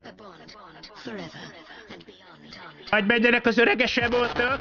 Hogy menjenek az öregesen voltak?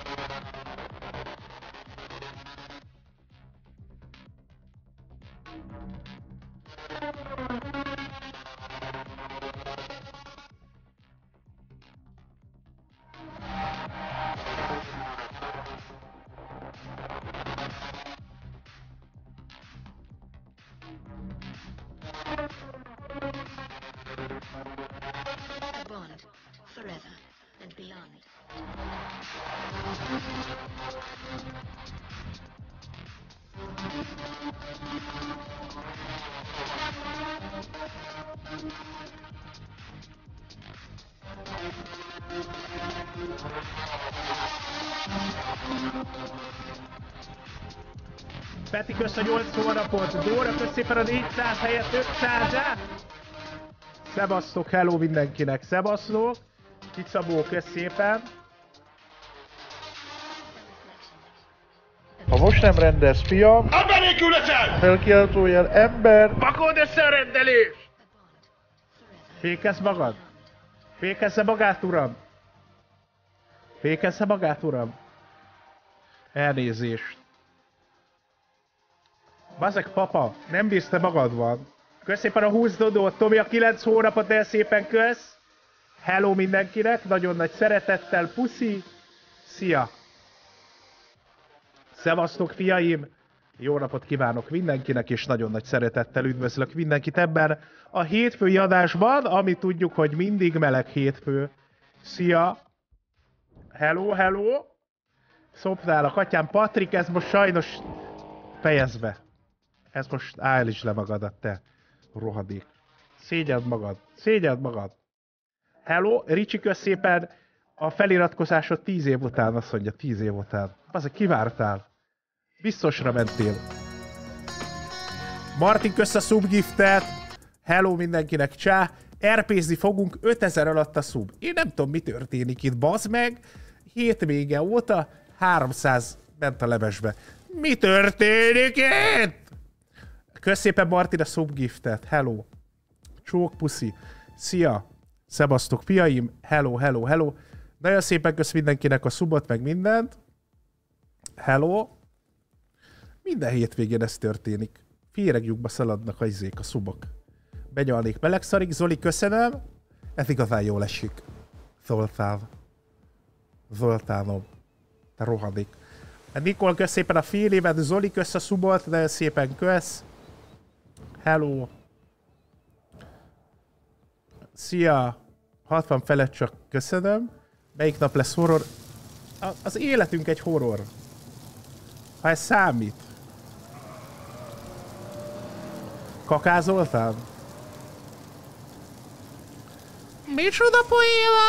Peti, kösz a 8 hónapot, Dóra, kösz szépen a 400 helyett 500-át! Szevasztok, hello mindenkinek, szevasztok! Kicabó, kösz szépen! Ha most nem rendez, fiam, a menekületen! felkiáltójel ember! Pakold össze a rendelést! Fékezz magad! Fékezze magát, uram! Fékezze magát, uram! Elnézést! Bazeg, papa, nem bírsz, te magad van. Kösz szépen a 20 dodót, Tomi a 9 hónapot, el szépen kösz. Hello mindenkinek, nagyon nagy szeretettel, puszi. Szia! Szevasztok, fiaim! Jó napot kívánok mindenkinek, és nagyon nagy szeretettel üdvözlök mindenkit ebben a hétfői adásban, ami tudjuk, hogy mindig meleg hétfő. Szia! Hello, hello! Szopnálak, atyám, Patrik, ez most sajnos fejezd be. Ez most állítsd le magadat, te rohadék. Szégyeld magad, szégyeld magad. Hello, Ricsi, kösz szépen a feliratkozásod 10 év után, azt mondja, 10 év után. Bazeg, kivártál. Biztosra mentél. Martin, kösz a subgiftet. Hello mindenkinek, csá. RP-zni fogunk 5000 alatt a sub. Én nem tudom, mi történik itt, bazd meg. Hétvége óta 300 ment a levesbe. Mi történik itt? Kösz szépen Martin a subgiftet. Hello. Csók puszi. Szia. Szevasztok, fiaim. Hello, hello, hello. Nagyon szépen kösz mindenkinek a subot, meg mindent. Hello. Minden hétvégén ez történik. Féregjukba szaladnak a izék, a szubok. Benyalnék melegszarig. Zoli, köszönöm. Ez igazán jól esik. Zoltánom. Te rohadék. Nikol, kösz szépen a fél évet. Zoli, kösz a subot. Nagyon szépen kösz. Hello. Szia. 60 felett csak köszönöm. Melyik nap lesz horror? Az életünk egy horror. Ha ez számít. Kakázoltál? Micsoda poéva?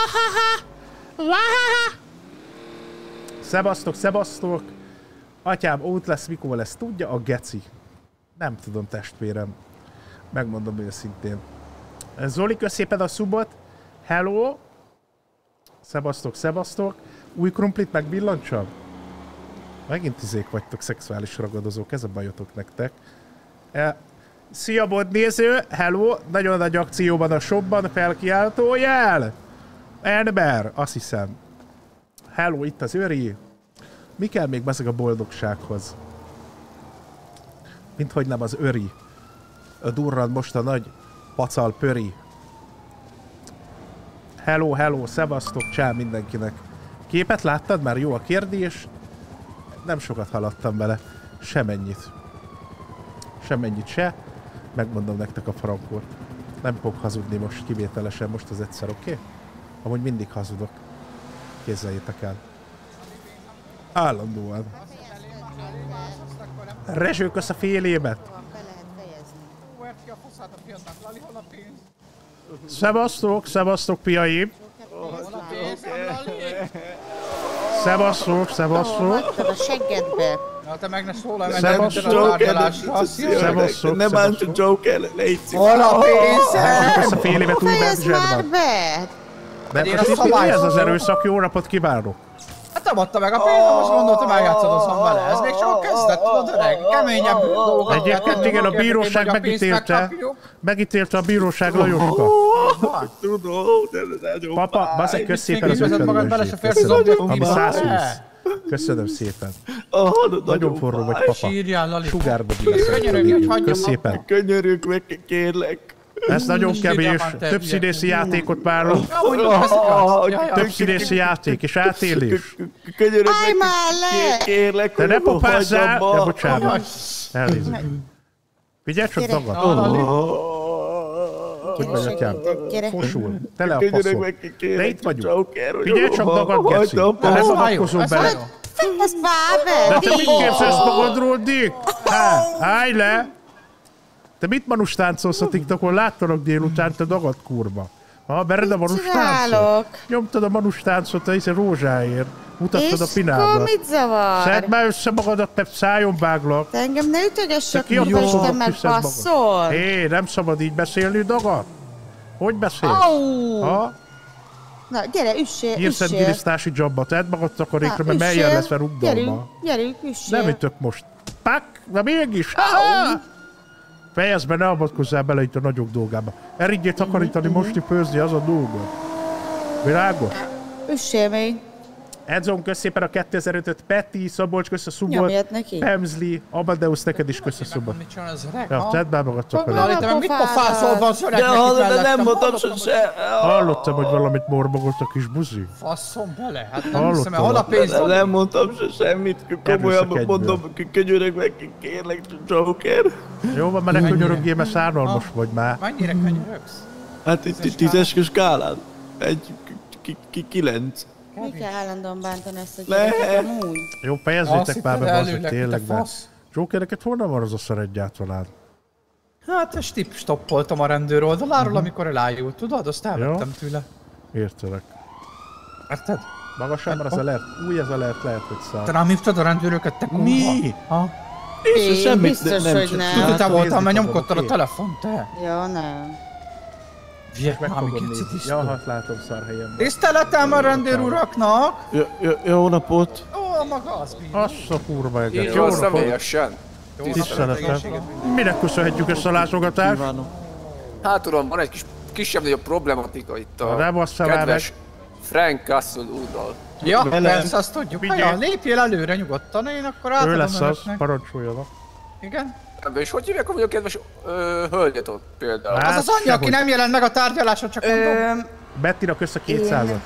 Szevasztok, szevasztok. Atyám, ott lesz, mikor lesz, tudja a geci. Nem tudom, testvérem. Megmondom őszintén. Zoli, kösz szépen a subot. Hello. Szevasztok, szevasztok. Új krumplit megbillantsam? Megint izék vagytok, szexuális ragadozók, ez a bajotok nektek. Szia, bodnéző, hello, nagyon nagy akcióban a shopban, felkiáltójel! Ember, azt hiszem. Hello, itt az őri. Mi kell még bezeg a boldogsághoz? Minthogy nem az őri. Durran most a nagy pacal pöri. Hello, hello, szevasztok, csá mindenkinek. Képet láttad már? Jó a kérdés. Nem sokat haladtam vele. Semennyit. Semennyit se. Megmondom nektek a frankot. Nem fogok hazudni most kivételesen, most az egyszer, oké? Okay? Amúgy mindig hazudok. Képzeljétek el. Állandóan. Rezső, kösz a fél évet. Szevasztok, szevasztok, piaim. Szevasztok, szevasztok. A seggedbe. Na te meg ne szólál, szevasztok. Nem bántja Joker, légy szíves. Hol a pénzem? Ezt a fél évet új Fejezd már zsebben. be! De most itt mi ez az erőszak? Jó napot kívánok! Hát nem adta meg a pénzt, most gondoltam eljátszadozom vele. Ez még csak kezdett, tudod öreg, keményebb dolgokat. Egyébként igen, a bíróság megítélte a bíróság Lajoska. Tudom, de nagyon Papa, baszeg, kösz szépen az ötvenőzsét. Ami 120. Köszönöm szépen. Nagyon forró vagy, papa. Sírjál, Lali. Sugárba gyűlöm. Kösz szépen. Könyörök meg, kérlek. Ez nagyon kevés. Több színészi játékot várok. Több színészi játék és átélés. Könyörök meg, kérlek. Te ne popázzál! De bocsánat. Elnézést. Figyelj csak dagad. Hogy vagy, atyám? Fosul. Tele a faszom. De itt vagyunk. Figyelj csak dagad, geci. Te ne szabadkozol bele. De te mit képzelsz magadról, Dick? Állj le! Te mit manustáncolsz a TikTokon? Láttalak délután, te dagadt kurva. Bered a manustáncot? Nyomtad a manustáncot a rózsáért. Mutattad a pinádat. És mit zavar? Szedd már össze magadat, te szájon váglak. Te engem ne ütögessek, hogy Isten meg basszol. Hé, nem szabad így beszélni, dagadt? Hogy beszélsz? Ha? Na, gyere, üssél, Hírszentgirisztási dzsabba, tedd magad takarékra, mert melyen lesz a rugdalma. Gyerünk, üssél. Nem ütök most. Pak, de mégis. Fejezd be, ne avatkozzál bele itt a nagyok dolgába. Erigyél takarítani, mosni, főzni, az a dolga. Világos? Üssél még. Edzon, kösz szépen a 2005-öt, Peti, Szabolcs, kösz a szubot, Nyomjad neki. Pemzli, Amadeus, neked is kösz a szubot. Mit csinál az öreg? Ja, tedd be magad takarítani. Lali, te meg mit pofászol van az öregnek? De nem mondtam se. Hallottam, hogy valamit morbogolt a kis buzi. Faszom bele, hát nem hiszem, mert hol a pénz? Nem mondtam se semmit, komolyan mondom, könyörök meg, kérlek, Joker. Jó van, mert ne könyörögjél, mert szánalmas vagy már. Mennyire könyörögsz? Hát itt 10-es skálán. 9. Mi kell állandóan bántani ezt a gyereket amúgy? Jó, fejezzétek már be, az, hogy tényleg be. Jokereket honnan van az a szar egyáltalán? Hát, stoppoltam a rendőr oldaláról, amikor elájult, tudod? Azt elvettem tőle. Értelek. Érted? Magasan, mert az alert, új az alert lehet, hogy száll. Te nem hívtad a rendőröket, te kurva? Mi? Ha? Én biztos, hogy nem. Tudod, te voltál, mert nyomkodtad a telefont, te? Ja, nem. Vietnámi Ja, kicitisztó. hát látom szarhelyen. Tiszteletem a rendőr uraknak! Jó napot! Ó, maga az bíró. Azt a kurva eget. Így van személyesen. Tiszteletem. Minek köszönhetjük ezt a látogatást? Hát uram, van egy kisebb-nagyobb problematika itt a Nem azt kedves Frank Castle úrral. Ja, persze, azt tudjuk. Figyelj. Ja, lépjél előre nyugodtan, én akkor átadom Ő lesz az, önöknek. parancsoljanak. Igen? És hogy hívják a kedves hölgyet ott például? Hát, Az az anyja, aki sehogy. nem jelent meg a tárgyaláson, csak mondom. Bettinak össze 200-at.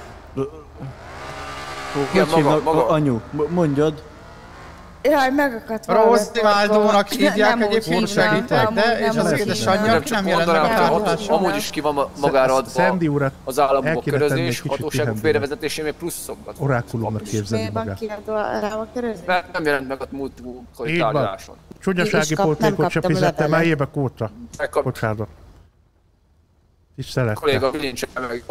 Igen, maga. Anyu, mondjad. Jaj, megakadt Rózi Váldónak hívják, egyébként segítek, de és az úgy édesanyja, hívnám. aki nem jelent meg a tárgyaláson. Amúgy is ki van magára adva Sandy urat az államok el kéne tenni egy körözés, kicsit hatóságok pihenni. félrevezetésén még pluszokbat. Orákulumnak képzeli Miért van magát. kiadva rá a körözés? Mert nem jelent meg a múltkori Így van. tárgyaláson. Csúnyasági Nem pótlékot se kaptam fizette már levelet. évek óta. Bocsánat. Tisztelette. Kolléga bilincsen meg.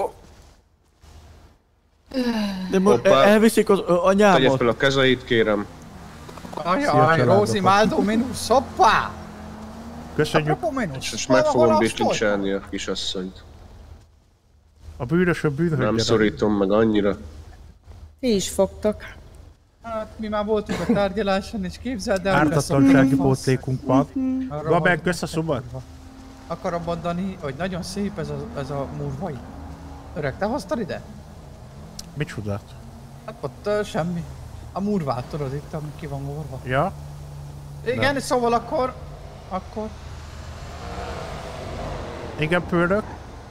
De elviszik az Tegye anyámat. fel a kezeit, kérem. Ajaj, Rózi Váldó minusz, hoppá! Köszönjük. Apropó minusz. És meg fogom bislicselni a kisasszonyt. A bűnösöbb bűnhődjenek. Nem szorítom meg annyira. Ti is fogtok. Hát mi már voltunk a tárgyaláson, és képzeld el, hogy Ártatlansági pótlékunk van. Gaben, kösz a szobat. Akarom mondani, hogy nagyon szép ez a murvai. Öreg, te hoztad ide? Micsodát? Hát ott semmi. A murvát tudod itt, ami ki van orva. Ja? Igen, Nem. szóval akkor... Igen, pördök.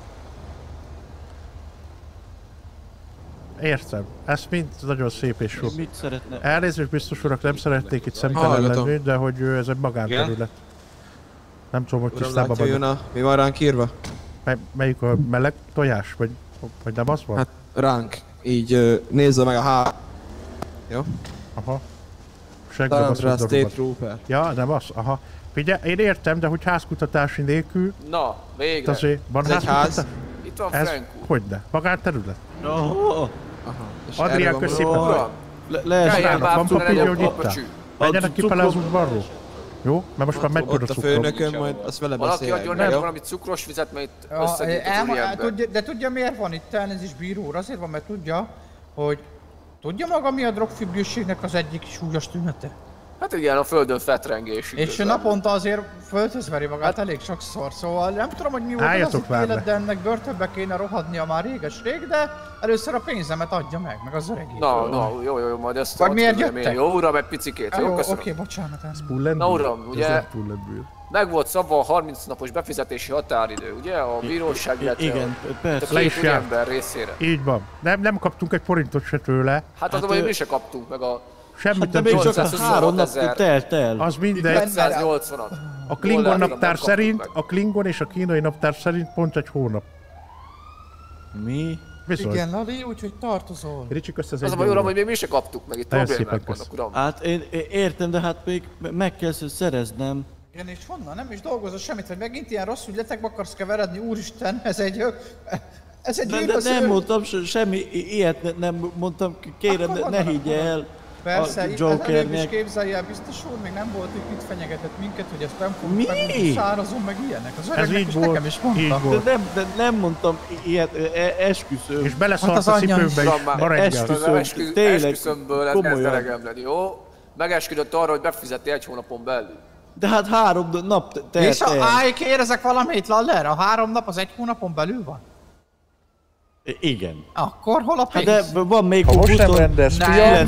Értem. Ez mind nagyon szép és sok. Mit szeretne? Elnézést, biztos urak, nem szeretnék itt szemtelen lenni, de hogy ez egy magánterület. Nem tudom, hogy tisztában vagyok. Mi van ránk írva? Melyik a meleg tojás? Vagy nem az van? Hát ránk. Így nézze meg a Jó? Aha. Talandra State Trooper. Ja, nem az? Aha. Figyelj, én értem, de hogy házkutatási nélkül... Na, végre. Azért van Ez egy házkutatás? Itt van Ez Frank úr. hogyne? Magánterület? Aha. És Adrián, erre van köszönöm. való- Uram, Lehet, Keljen van bábtól papírja, legyen hogy itt papacsű. Menjenek kifele az udvarról. Jó? Mert most már megy Ott a a cukrom. főnököm, majd azt vele Valaki adjon beszélek. neki Jó? valami cukros vizet, mert itt összegyűjt az úriember. De tudja miért van itt elnézés bíró úr? Azért van, mert tudja, hogy Tudja maga mi a drogfüggőségnek az egyik súlyos tünete? Hát igen, a földön fetrengés. És naponta azért földhöz veri magát elég sokszor, szóval nem tudom, hogy mi volt az itt élet, de ennek börtönbe kéne rohadnia már réges-rég, de először a pénzemet adja meg az öregét. Na, jó, majd ezt vagy miért jöttek? Jó uram, egy picikét, jó, köszönöm. Oké, bocsánat. Na uram, ugye, meg volt szabva a 30 napos befizetési határidő, ugye, a bíróság, illetve igen, persze. A két ember részére. Így van, nem kaptunk egy forintot se tőle. Hát azonban mi se kaptunk meg a... Semmit nem még csak 3 nap telt el. Az mindegy. 280-at. A Klingon naptár szerint, a Klingon és a kínai naptár szerint pont egy hónap. Mi? Bizony. Igen, Lali, úgyhogy tartozol. Ricsik össze az az a baj, uram, hogy még mi se kaptuk meg, itt problémák vannak, uram. Hát én értem, de hát még meg kell szereznem. Igen, és honnan? Nem is dolgozol semmit, hogy megint ilyen rossz ügyletekbe akarsz keveredni, úristen, ez egy nem mondtam semmi ilyet, nem mondtam, kérem, ne higgye el. Persze, itt előbb is képzelj el, biztos úr, még nem volt itt fenyegetett minket, hogy ezt nem fogunk meg, szárazon meg ilyenek. Az öregnek is nekem is mondta. De nem mondtam ilyet, esküszöm. És beleszart a cipőmbe is ma reggel. Esküszömből ez kezd elegem lenni, jó? Megesküdött arra, hogy befizeti 1 hónapon belül. De hát 3 nap telt el. És kérdezek valamit, Laller, a 3 nap az 1 hónapon belül van? Igen. Akkor hol a pénz? Hát de van még 29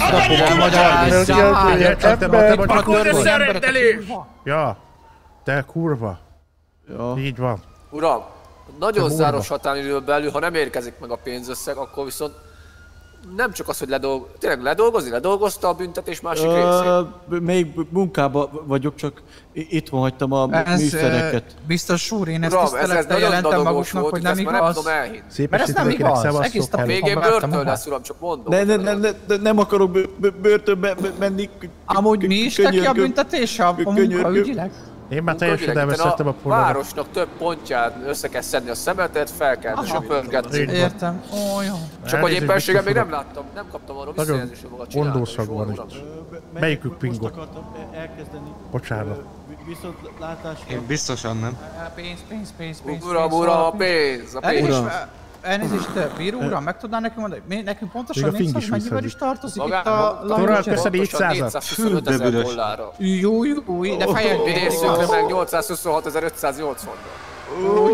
napom. Ja, te kurva. Ja. Így van. Uram, nagyon záros határidőn belül, ha nem érkezik meg a pénzösszeg, akkor viszont nem csak az, hogy ledolgozta a büntetés másik részét. Még munkában vagyok, csak itthon hagytam a műszereket. Biztos úr, én ezt tisztelettel jelentem maguknak, hogy nem igaz. Mert ez nem igaz, egész nap végén börtön lesz, uram, csak mondom. Nem akarok börtönbe menni. Amúgy mi is neki a büntetése a munkaügyileg? Én már teljesen elvesztettem a polgárat. A városnak több pontján össze kell szedni a szemetet, fel kell söpörgetni. Értem. Ó, jó. Csak hogy éppenséggel még nem láttam, nem kaptam arra visszajelzést, hogy maga csinálta. Ondószag van itt. Melyikük pingott? Bocsánat. Viszontlátásra. Én biztosan nem. Pénz. Uram, a pénz. Elnézést, bíró uram, meg tudná nekünk mondani, nekünk pontosan 400 mennyivel is tartozik itt a Torral köszön 400-at? 425 000 dollárra. Jó, de fejeljük. Részünkre meg 826 580-ra.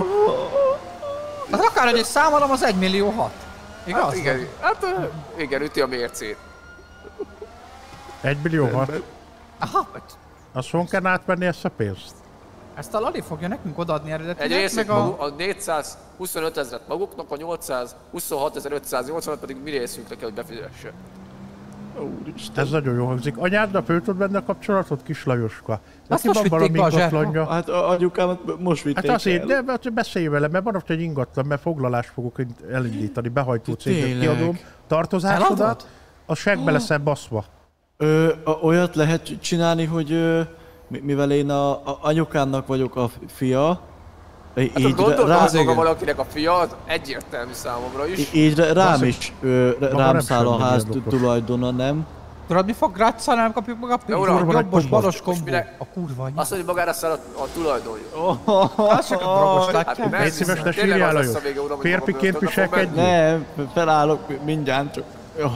Hát akár egy számolom, az 1,6 millió. Igaz? Igen, üti a mércét. 1,6 millió? Aha. Azt honnan kell átvenni ezt a pénzt? Ezt a Lali fogja nekünk odaadni eredetileg. Egy részét a 425 000-et maguknak, a 826 580-at pedig mi részünkre kell, hogy befizesse. Ez nagyon jó hangzik. Anyáddal föl tudod venni a kapcsolatot, kis Lajoska? Azt most vitték be a zsebbe. Hát anyukámat most vitték hát azért, el. De beszélj vele, mert van ott egy ingatlan, mert foglalást fogok elindítani, behajtó céget kiadom. Tartozásodat, a segbe leszel baszva. Olyat lehet csinálni, hogy mivel én a anyukámnak vagyok a fia, így gondolom, valakinek a fia, az egyértelmű számomra is. Így rám száll a ház tulajdona, nem? Tudod, mi fog rátszálni, nem kapjuk meg a pénzt? Jobbos, balos kombó. A kurva anyja. Azt mondja, magára száll a tulajdonja. Az csak a drogos látják. Légy szíves, ne sírjál, Lajos. Férfiként viselkedj. Nem, felállok mindjárt, csak...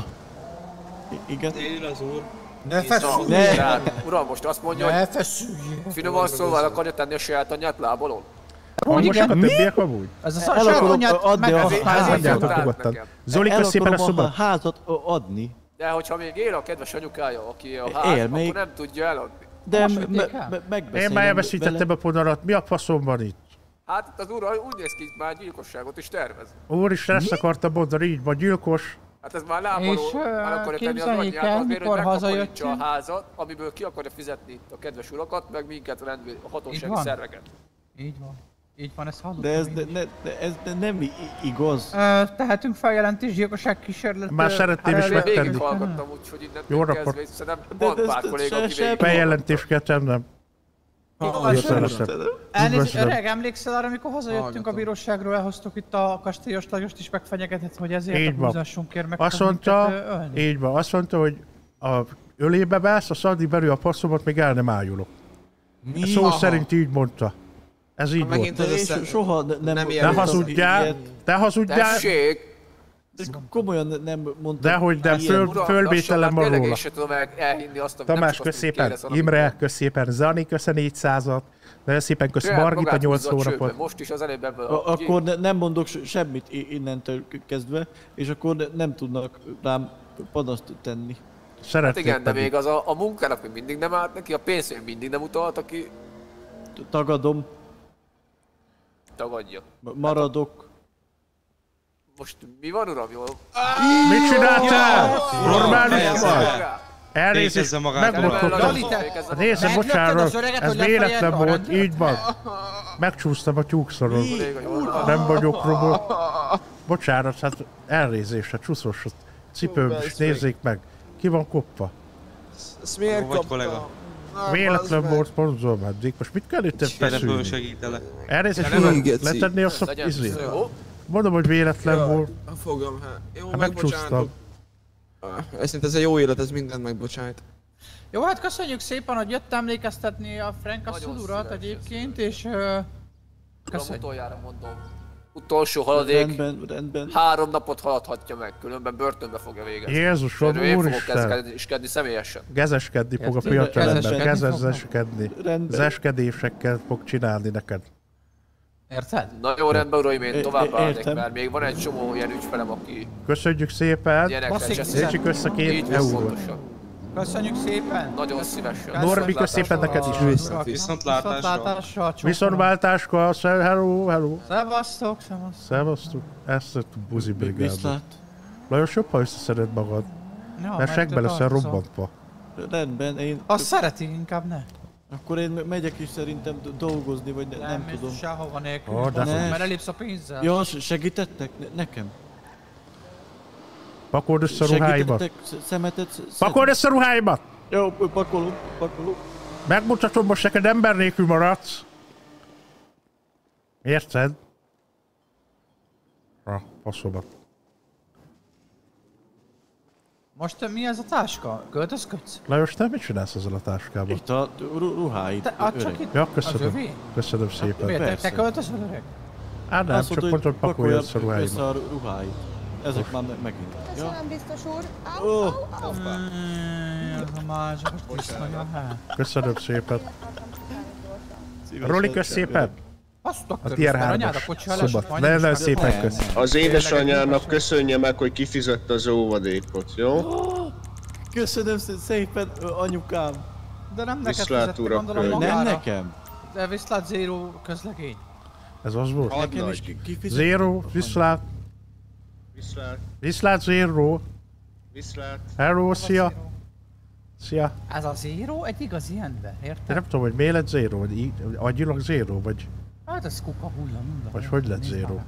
Igen. Én az úr. Ne feszüljél! Uram, most azt mondja, hogy finoman szóval akarja tenni a saját anyját lábalon? Hangosak a többiek amúgy? Ez a saját anyját megveszálni. Zoli, kösz szépen a szobat. El akarom a házat adni. De hogyha még él a kedves anyukája, aki a ház, akkor nem tudja eladni. De megbeszélem. Én már elveszítettem a ponarat, mi a faszom van itt? Hát itt az úr úgy néz ki, már gyilkosságot is tervez. Úristen, ezt akartam mondani, így van, gyilkos. Hát ez már lábaló, el akarja tenni az anyját, azért, hogy megkaparítsa a házat, amiből ki akarja fizetni a kedves urakat, meg minket a hatósági szerveket. Így van. Így van, ezt hallottam. De ez nem igaz. Tehetünk feljelentés, gyilkosság kísérlet. Már szeretném is megtenni. Végig hallgattam, úgyhogy innentől kezdve, szerintem van pár kolléga, aki végig feljelentést kell tennem. Elnézést, öreg, emlékszel arra, amikor hazajöttünk a bíróságról, elhoztuk itt a kastélyos Lajost is megfenyegetett, hogy ezért a húzásunkért meg azt mondta, így van, azt mondta, hogy a ölébe vász, a szadni belül a passzomat, még el nem ájulok. Szó szerint így mondta. Ez így volt. Soha nem te hazudjál, te hazudjál. Tessék! Komolyan nem mondtam. Dehogy nem, fölvételen van róla. Én sem tudom elhinni azt, amit Tamás, kösz szépen. Imre, kösz szépen. Zani, kösz a 400-at. Nagyon szépen kösz Margit a 8 hónapot. Most is az előbb ebből akkor nem mondok semmit innentől kezdve, és akkor nem tudnak rám panaszt tenni. Hát igen, de még az a munkának még mindig nem állt neki, a pénzt még mindig nem utalta ki. Tagadom. Tagadja. Maradok. Most mi van, uram? Jól? Mit csináltál? Normális vagy? Elnézést, megmondtam. Nézd, bocsánat, ez véletlen volt, így van. Megcsúsztam a tyúkszoron. Nem vagyok robot. Bocsánat, hát elnézést, hát csúszós a cipőm is, nézzék meg. Ki van kopva? Ezt miért kapta? Véletlen volt, ponzol meddig. Most mit kell itt feszülni? Elnézést, letenni a izét. Mondom, hogy véletlen volt. Fogom, hát. Jó, megcsúsztam. Ez egy jó élet, ez mindent megbocsájt. Jó, hát köszönjük szépen, hogy jött emlékeztetni a Frank Asszul urat egyébként, és... Köszönjük. Utoljára mondom. Utolsó haladék. Rendben. 3 napot haladhatja meg, különben börtönbe fogja végezni. Jézusom, úristen! Én fogok kezdeni személyesen. Gezeskedni fog a fiatalember, gezeskedni. Zeskedésekkel fog csinálni neked. Érted? Na jó, rendben uraim, én tovább állnék, mert még van egy csomó ilyen ügyfelem, aki... Köszönjük szépen! Nézzük össze 2 eurót. Köszönjük szépen! Nagyon szívesen. Norbi, kösz szépen neked is. Viszontlátásra. Viszontváltáskor, hello. Szevasztok. Szevasztok. Ezt a buzi brigádot. Lajos, jobb, ha összeszeded magad. Mert segbe leszel robbantva. Rendben, én... Azt szereti, inkább ne. Akkor én megyek is szerintem dolgozni, vagy nem tudom. Nem, sehova nélkül, mert elépsz a pénzzel. Ja, segítettek nekem? Pakold össze a ruháimat. Segítettek szemetet? Pakold össze a ruháimat! Jó, pakolom. Megmutatom, most neked ember nélkül maradsz. Érted? Faszomat. Most mi ez a táska? Költözködsz? Lajos, te mit csinálsz ezzel a táskával? Itt a ruháid. Csak itt ja, köszönöm. Köszönöm szépen. Te költözöl, öreg? Hát nem, csak mondtad, hogy pakolj össze a ruháid. Ezek már megint. Köszönöm, biztos úr. Köszönöm szépen. Roli, kösz szépen. A tier 3-as szobat. Nagyon szépen kösz. Az édesanyjának köszönje meg, hogy kifizette az óvadékot, jó? Köszönöm szépen, anyukám. De nem neked fizettek, gondolom magára. Nem nekem. De viszlát Zero közlegény. Ez az volt? Nekem is kifizet. Zero, viszlát. Viszlát Zero. Viszlát. Hello, szia. Szia. Ez a Zero egy igazi ember, érted? Én nem tudom, hogy miért lett Zero, vagy agyilag Zero, vagy... Hát ez kuka hulla, minden. Vagy hogy lett Zero?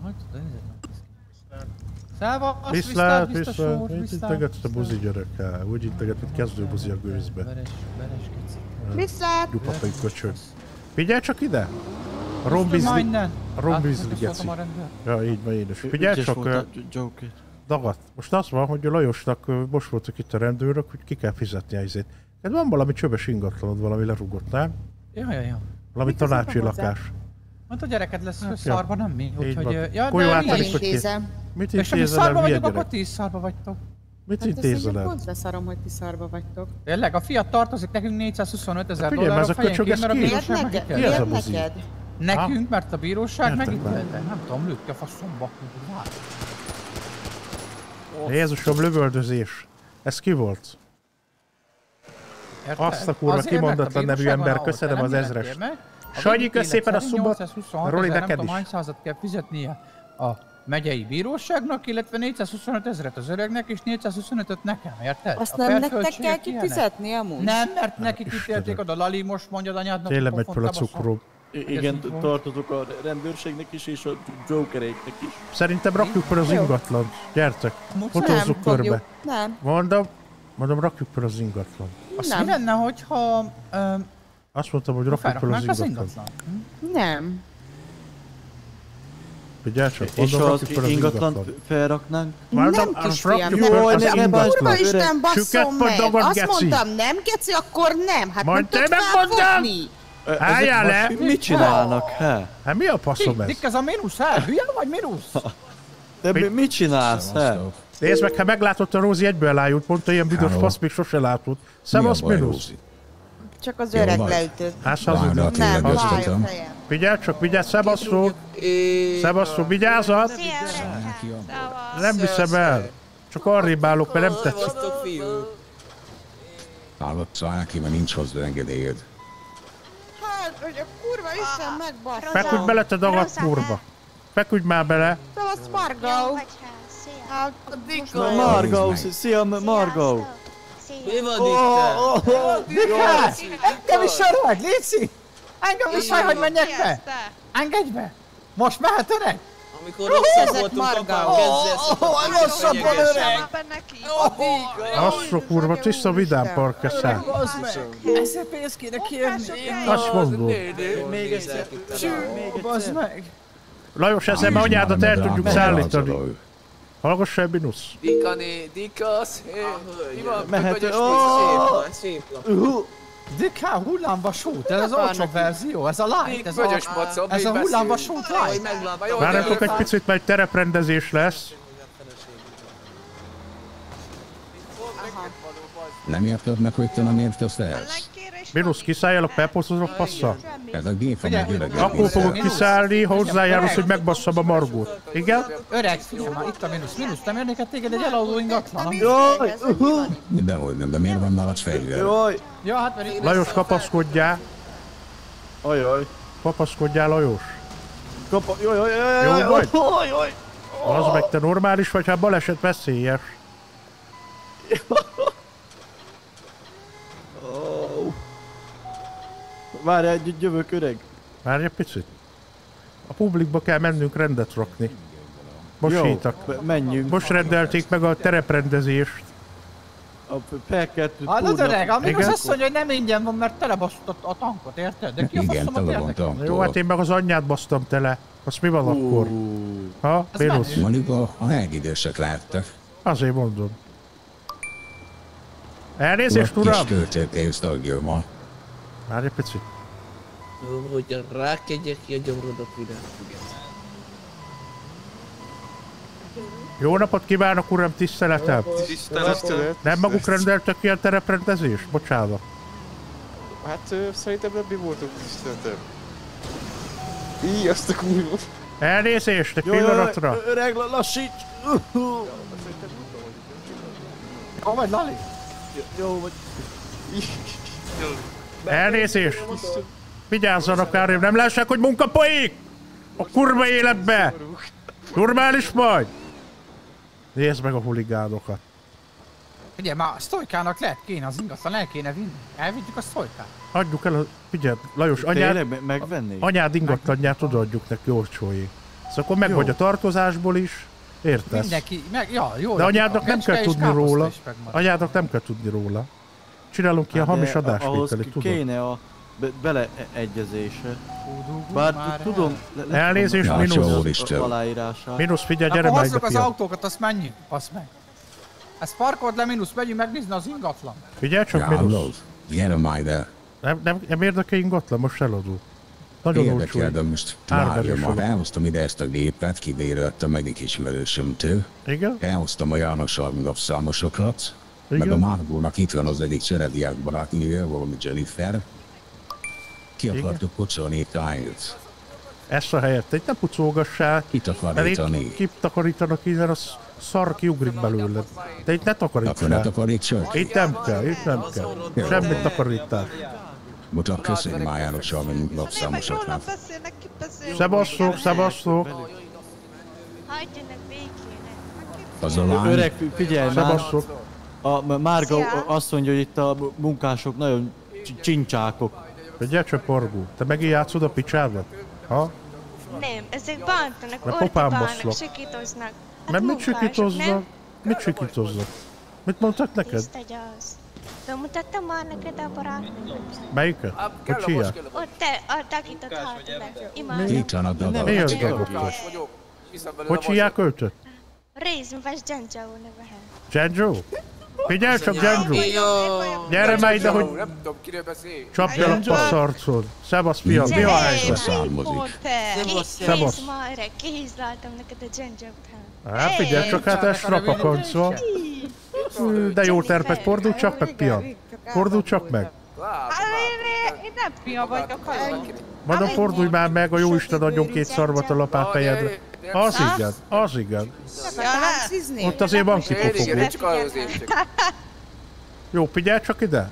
Szevasz, viszlát, mit integetsz a buzi gyerek? Úgy integet, mint kezdő buzi a gőzbe. Veres kicsi. Viszlát! Gyupapai köcsög. Figyelj csak ide! A Ron Weasley geci. Ja, így van, én is. Figyelj csak! Dagat. Most az van, hogy a Lajosnak most voltak itt a rendőrök, hogy ki kell fizetni a izét. Hát van valami csöves ingatlanod, valami lerugott, nem? Ja. Valami tanácsi lakás. Mondta, gyereked lesz szarba, nem mi? Úgyhogy... Ja, de mi intézem? Mit intézel el, szarba vagyok, akkor ti is szarba vagytok. Mit intézel el? Pont leszarom, hogy ti szarba vagytok. Tényleg, a fiat tartozik nekünk $425,000 a fejenként, mert a bíróság megítélte. Nekünk, mert a bíróság megítélte. Nem tudom, lőtt ki a faszomba. Jézusom, lövöldözés. Ez ki volt? Azt a kurva kimondatlan nevű ember, köszönöm az ezrest. Sanyi, kösz szépen a szubat. Roli, neked is. Hány százat kell fizetnie a megyei bíróságnak, illetve 425,000 az öregnek, és 425-öt nekem, érted? Azt nem nektek kell kifizetni amúgy? Nem, mert neki kitérték oda, Lali, most mondjad anyádnak. Tényleg megy fel a cukrom. Igen, tartozok a rendőrségnek is, és a Jokeréknek is. Szerintem rakjuk fel az ingatlant. Gyertek, fotózzuk körbe. Nem. Mondom, rakjuk fel az ingatlant. Azt mi lenne, hogyha... Azt mondtam, hogy rakjuk fel az ingatlant. Nem. Figyelj csak, és az ingatlant felraknánk? Nem kisfiam, nem. Kurva Isten, basszom meg! Azt mondtam, nem geci, akkor nem. Hát nem tudsz felfogni. Álljál le! Mit csinálnak, he? Hát mi a passzom ez? Dik ez a mínusz, he? Hülye vagy mínusz? De mit csinálsz, he? Nézd meg, ha meglátott a Rózi, egyből elájult, mondta, ilyen büdös fasz még sose látott. Szevasz, Minusz. Csak az öreg leütött. Hát hazudott. Nem, váljon fejem. Figyelj csak, vigyázz, szevasztó. Szevasztó, vigyázzat. Nem viszem el. Csak arrébb állok, mert nem tetszik. Hallotszál neki, mert nincs hozzá engedélyed. Hát, hogy a kurva Isten megbassza. Feküdj bele, te dagad kurva. Feküdj már bele. Szevasz, Margó. Margó, szia Margó. Mi van itt? Dikát! Engem is öreg, léci! Engem is hogy menjek be! Engedj be! Most mehet öreg? Amikor rosszabb voltunk, apám, kezdesz. Rosszabb van öreg! Asszó kurva, tiszta vidám park eszel. Ezzel pénzt kéne kérni. Azt mondom. Még egyszer. Bazd meg! Lajos, ezzel már anyádat el tudjuk szállítani. Hallgass el, Minusz. Dikasz, mi van? Mehető. Szép lap. Dikán hullámvasút, ez az olcsóbb verzió, ez a light, ez a hullámvasút light. Várjatok egy picit, mert tereprendezés lesz. Nem érted meg, hogy te nem értesz ehhez? Minusz, kiszállj a peposzozok passza? Ez a gép, amely györegedni. Akkor fogok kiszállni, ha hozzájárulsz, hogy megbasszam a Margót. Igen? Öreg, figyelj már, itt a Minusz, nem érnéket téged egy eladó ingatlan? Jaj! Dehogy nem, de miért van nálad fegyver? Jaj! Ja, hát mert itt... Lajos, kapaszkodjál. Ajaj! Kapaszkodjál, Lajos. Jaj! Jó vagy? Az meg te normális vagy, ha baleset veszélyes. Várjál, jövök öreg. Várj egy picit. A publikba kell mennünk rendet rakni. Most Jó, hítak. menjünk. Most rendelték meg a tereprendezést. A per-2 Hallod öreg, amikor azt mondja, hogy nem ingyen van, mert telebasztott a tankot, érted? De ki a Igen, faszomat tele van érdekel? tanktól. Jó, hát én meg az anyját basztam tele. Azt mi van akkor? Ha? Minusz? Mondjuk a legidősek láttak. Azért mondom. Elnézést, Kis uram! költőpénzt adja ma. Várj egy picit. Hogy rákedjek ki a gyomrodat virágfüget. Jó napot kívánok, uram, tiszteletem! Tisztelet. Nem maguk rendeltek ki a tereprendezést? Bocsánat. Hát szerintem nem mi voltunk tiszteletem. Így, azt a kurva. Elnézést, egy pillanatra! Öreg, lassíts! Jó vagy, Lali? Jó vagy. Elnézést! Vigyázzanak arrébb, nem lássák, hogy munka folyik! A kurva életbe! Normális vagy? Nézd meg a huligánokat. Figyelj már, a Sztojkának lehet kéne az ingatlan, el kéne vinni. Elvigyük a Sztojkát. Adjuk el a... Figyelj, Lajos, megvenni? anyád ingatlanját odaadjuk neki olcsóig. Szóval akkor meg vagy a tartozásból is. Értesz? Mindenki, ja, jó. De anyádnak nem kell tudni róla. Anyádnak nem kell tudni róla. Csinálunk ilyen hamis adásvételi, tudod? Kéne a beleegyezése. Bár tudom... Elnézést, Minusz. Aláírása. Minusz, figyelj, gyere meg hozzuk az autókat, azt menjünk, basz meg. Ezt parkold le, Minusz, megyünk megnézni az ingatlan. Figyelj csak, Minusz. Gyere majd el. Nem érdekel ingatlan, most eladó. Nagyon olcsó. Érdekel, de most várja ma. Elhoztam ide ezt a gépet, kibéreltem meg egy ismerősömtől. Igen? Elhoztam a János Armingap-számosokat. Meg a Margónak itt van az egyik cserediák barátnője, valami Jennifer. Ki akartok pucolni itt rájött? Ezt a helyet, te itt ne pucolgassál. Kitakarítani. Kitakarítanak innen, a szar kiugrik belőled. Te itt ne takarítsál. Akkor ne takarítsál? Itt nem kell, itt nem kell. Semmit takarítás. Mutat köszönj már János Armingap-számosoknak. Szevasztok, szevasztok. Hagyjanak békének. Az a lány. Öreg, figyelj már. Szevasztok. A Márga azt mondja, hogy itt a munkások nagyon csincsákok. Figyelj csak, Pargó, te megint játszod a picsádat? Ha? Nem, ezek bántanak, ordibálnak, sikítoznak. Mert mit sikítoznak? Mit sikítoznak? Mit mondtak neked? Tisztagyász. Bemutattam már neked a barátnőmet. Melyiket? Hogy hívják? Ott te, a takított hátadat. Imádom. Itt van a dagat. Mi az dagokos? Hogy hívják őt? Rézmves Genjo nevehen. Genjo? Figyelj csak, Genjo! Gyere már ide, hogy csapjál a passzarcod. Szevasz, fiam, mi a helyzet? Származik. Szevasz. Kész már öreg, kihízláltam neked a Genjo-t. Hát figyelj csak, hát ez rapakoncva. De jó terpet, fordulj csak meg, Piam. Fordulj csak meg. Én nem Pia vagyok, hanem... Mondom, fordulj már meg, a jóisten adjon 2 szarvat a lapát fejedre. Az igen, az igen. Ott azért van kipofogó. Jó, figyelj csak ide.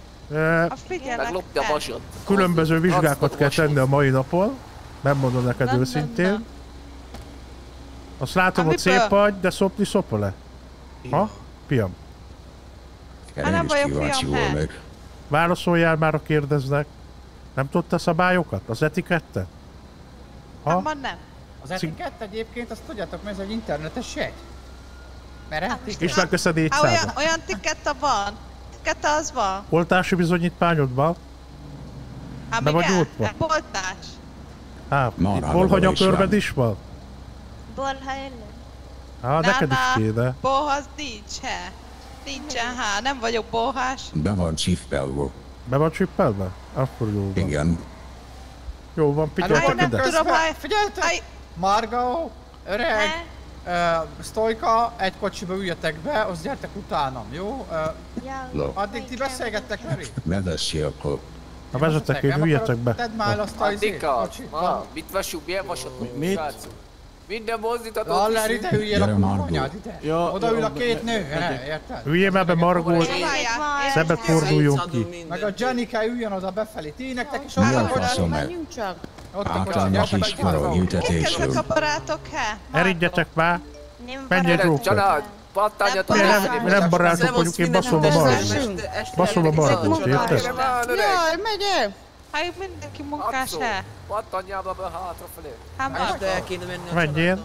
Különböző vizsgákat kell tenni a mai napon. Nem mondom neked őszintén. Azt látom, hogy szép vagy, de szopni szopol-e? Ha? Piam. Nem vagyok fiam, Válaszoljál már, a kérdeznek. Nem tudta a szabályokat? Az etikettet? Ha? Nem. Az etikett egyébként, azt tudjátok, mert ez egy internetes jegy. Mert és megköszön 400. Olyan tiketta van. Tiketta az van. Oltási bizonyítványod van? Be vagy oltva? Oltás. Hát, bolhanyakörved is van? Bolha ellen. Neked is kéne. Bolhasz nincs, nincsen, nem vagyok bolhás. Be van csippelve. Be van csippelve? Akkor jó van. Igen. Jó van, figyeltek ide. Figyeltek! Marga, öreg, Sztojka, egy kocsiba üljetek be, azt gyertek utánam, jó? Addig ti beszélgettek, Meri? Vezessél akkor. Ha vezetek, én üljetek be. Tedd már azt a kocsit. Mit vessünk, milyen vasat vagyunk, mit? srácok? Minden mozdítatót Haller, ide üljél a anyád, ide. Oda ül a 2 nő, érted? Üljél már be, Margó, szebbet forduljon ki. Meg a Jennyke üljön oda befelé, ti nektek is ott a kocsit. Ott a kocsit, Érkeznek a barátok, Erigyetek már. Menj egy Joker. Nem barátok vagyunk, én baszom a Margót. Baszom a Margót, érted? Jaj, megyek! Hát mindenki munkás, Pattanjál be hátrafelé. Menjél.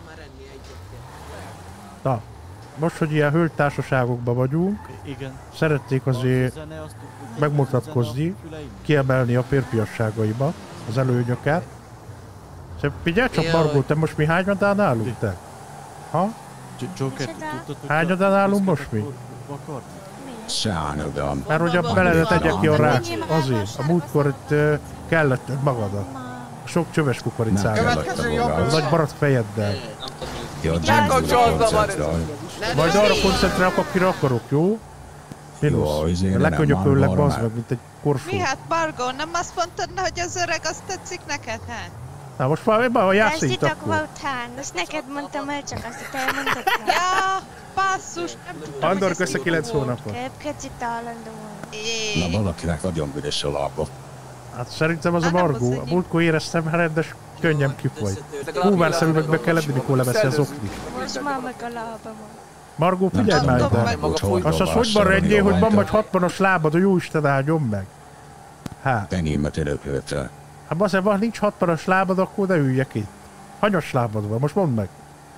Na, most, hogy ilyen hölgytársaságokban vagyunk, szeretnék azért megmutatkozni, kiemelni a férfiasságaimat, az előnyöket. Figyelj csak, Margó, te most mi hányadán állunk, te? Ha? Hányadán állunk most mi? Szánodam. Mert hogy a beledet tegyek ki a rák, azért. A múltkor itt kellett magadat. Sok csöves kukoricával. Nagy barat fejeddel. Majd arra koncentrálok, akire akarok, jó? Minusz. Lekönyököllek, bazd meg, mint egy korsó. Mi hát, Margó, nem azt mondtad, hogy az öreg azt tetszik neked, Na most már játszunk akkor. Kezditek Vaután, azt neked mondtam el, csak azt te elmondtad. Ja, basszus, nem tudtam, Andor, kösze 9 hónapot. Kecsit állandó. Na valakinek nagyon büdös a lába. Hát szerintem az a Margó. A múltkor éreztem, rendes, könnyen kifolyt. Húvár szemüveg be kell lenni, mikor leveszi az oknit. Most már meg a lábamon. Margó, figyelj már ide! Azt az hogy van rendjén, hogy van vagy 60-as lábad, a jóisten áldjon meg? Hát. Enyémet előkövetve. Hát azért van, nincs 60-as lábad, akkor ne üljek itt. Hanyas lábad van, most mondd meg.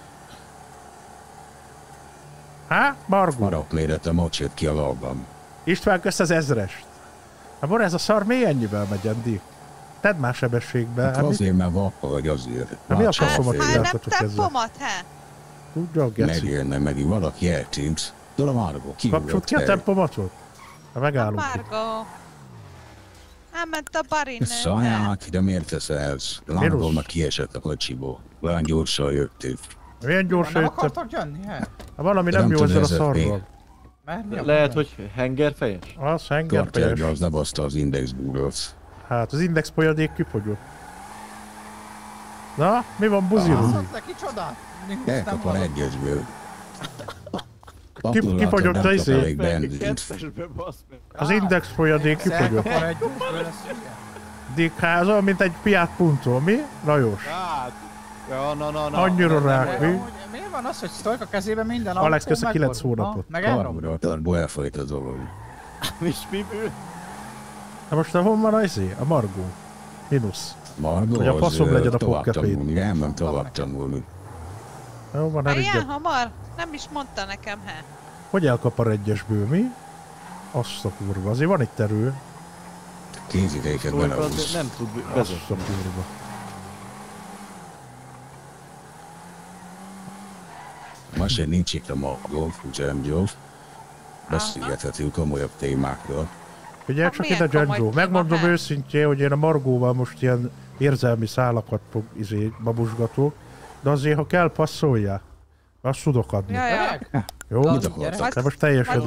Há, Margó? Marok méret a mocsét ki a lábam. István, kösz az 1000-est. Hát van ez a szar, mi ennyivel megy, Andi? Tedd már sebességbe. Hát azért, mert vakka vagy azért. Hát mi a faszomat csináltatok ezzel? Nem tempomat, Tudja, geci. Megjönne meg, valaki eltűnt. Dole Margó, ki volt? Kapcsolt ki a tempomatot? Ha megállunk. Margó. Elment a barin. Szanyák, de miért teszelsz? Margó meg kiesett a kocsiból. Olyan gyorsan jöttük. Milyen gyorsan jöttem? Nem akartak jönni, valami nem jó ezzel a szarral. Lehet, hogy hengerfejes? Az hengerfejes. Tartja, az lebaszta az indexbúrot. Hát az index folyadék kifogyott. Na, mi van buzirul? Elkapar egyesből. Kifogyott a izé. Az index folyadék kifogyott. DK, az olyan, mint egy Fiat Punto, mi? Lajos? Annyira rák, mi? Miért van az, hogy Sztojka kezében minden autó Alex, kösze 9 hónapot. Arra elfolyt a dolog. Miből? Na most hol van a izé? A Margó. Minusz. Margó, hogy a faszom legyen a popkefét. Nem tovább tanulni. Jó van, elég. Ilyen hamar? Nem is mondta nekem, Hogy elkapar egyesből, mi? Azt a kurva, azért van itt erő. Kézidéket belehúz. Nem tud vezetni. Azt a kurva. Most én nincs itt a Margó, Genjo. Beszélgethetünk komolyabb témákról. Figyelj csak ide, Genjo. Megmondom őszintén, hogy én a Margóval most ilyen érzelmi szálakat babusgatok, de azért, ha kell, passzolja. Azt tudok adni. Jó? Mit akartak? De most teljesen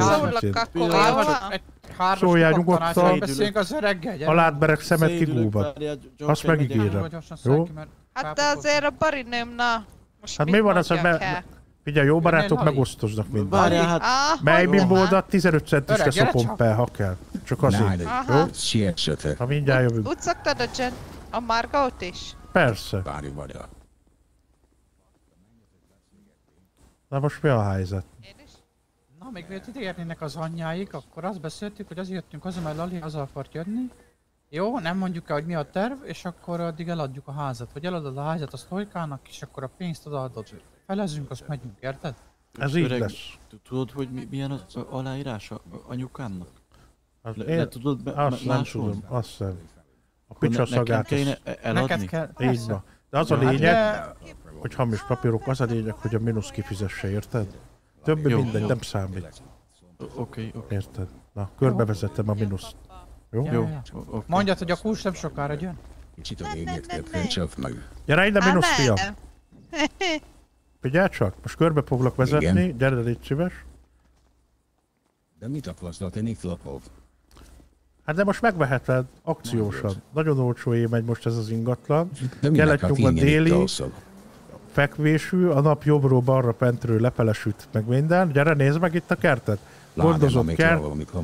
szóljál nyugodtan. Alátberek szemet kigúbat. Azt megígérem. Jó? Hát de azért a barinőm, na. Hát mi van az, hogy figyelj, jó barátok megosztoznak mindent. Mely bimbódat 15 centisre szopom be, ha kell. Csak azért. Jó? Ha mindjárt jövünk. Úgy szoktad a Margaut is? Persze. Na most mi a helyzet? Na, még mielőtt ide érnének az anyjáik, akkor azt beszéltük, hogy azért jöttünk haza, mert Lali haza akart jönni. Jó, nem mondjuk el, hogy mi a terv, és akkor addig eladjuk a házat. Vagy eladod a házat a Sztojkának, és akkor a pénzt odaadod. Felezünk, azt megyünk, érted? Ez így lesz. Tudod, hogy milyen az aláírása anyukámnak? Azt nem tudom, azt nem. A picsa szagát eladni? Így van. De az a lényeg, hogy hamis papírok, az a lényeg, hogy a mínusz kifizesse, érted? Többi mindegy, nem számít. Oké. Érted? Na, körbevezettem a mínuszt. Jó? Jó. Mondjad, hogy a kulcs nem sokára jön. Kicsit a végét kértem, csak meg. Gyere ide, mínusz, fiam! Figyelj csak, most körbe foglak vezetni, igen. Gyere, légy szíves. De mit akarsz, te Niklapov? Hát de most megveheted, akciósan. Nagyon olcsó megy most ez az ingatlan. Kelet-nyugat déli, fekvésű, a nap jobbról balra pentről lepelesült meg minden. Gyere, nézd meg itt a kertet. Gondozott kert.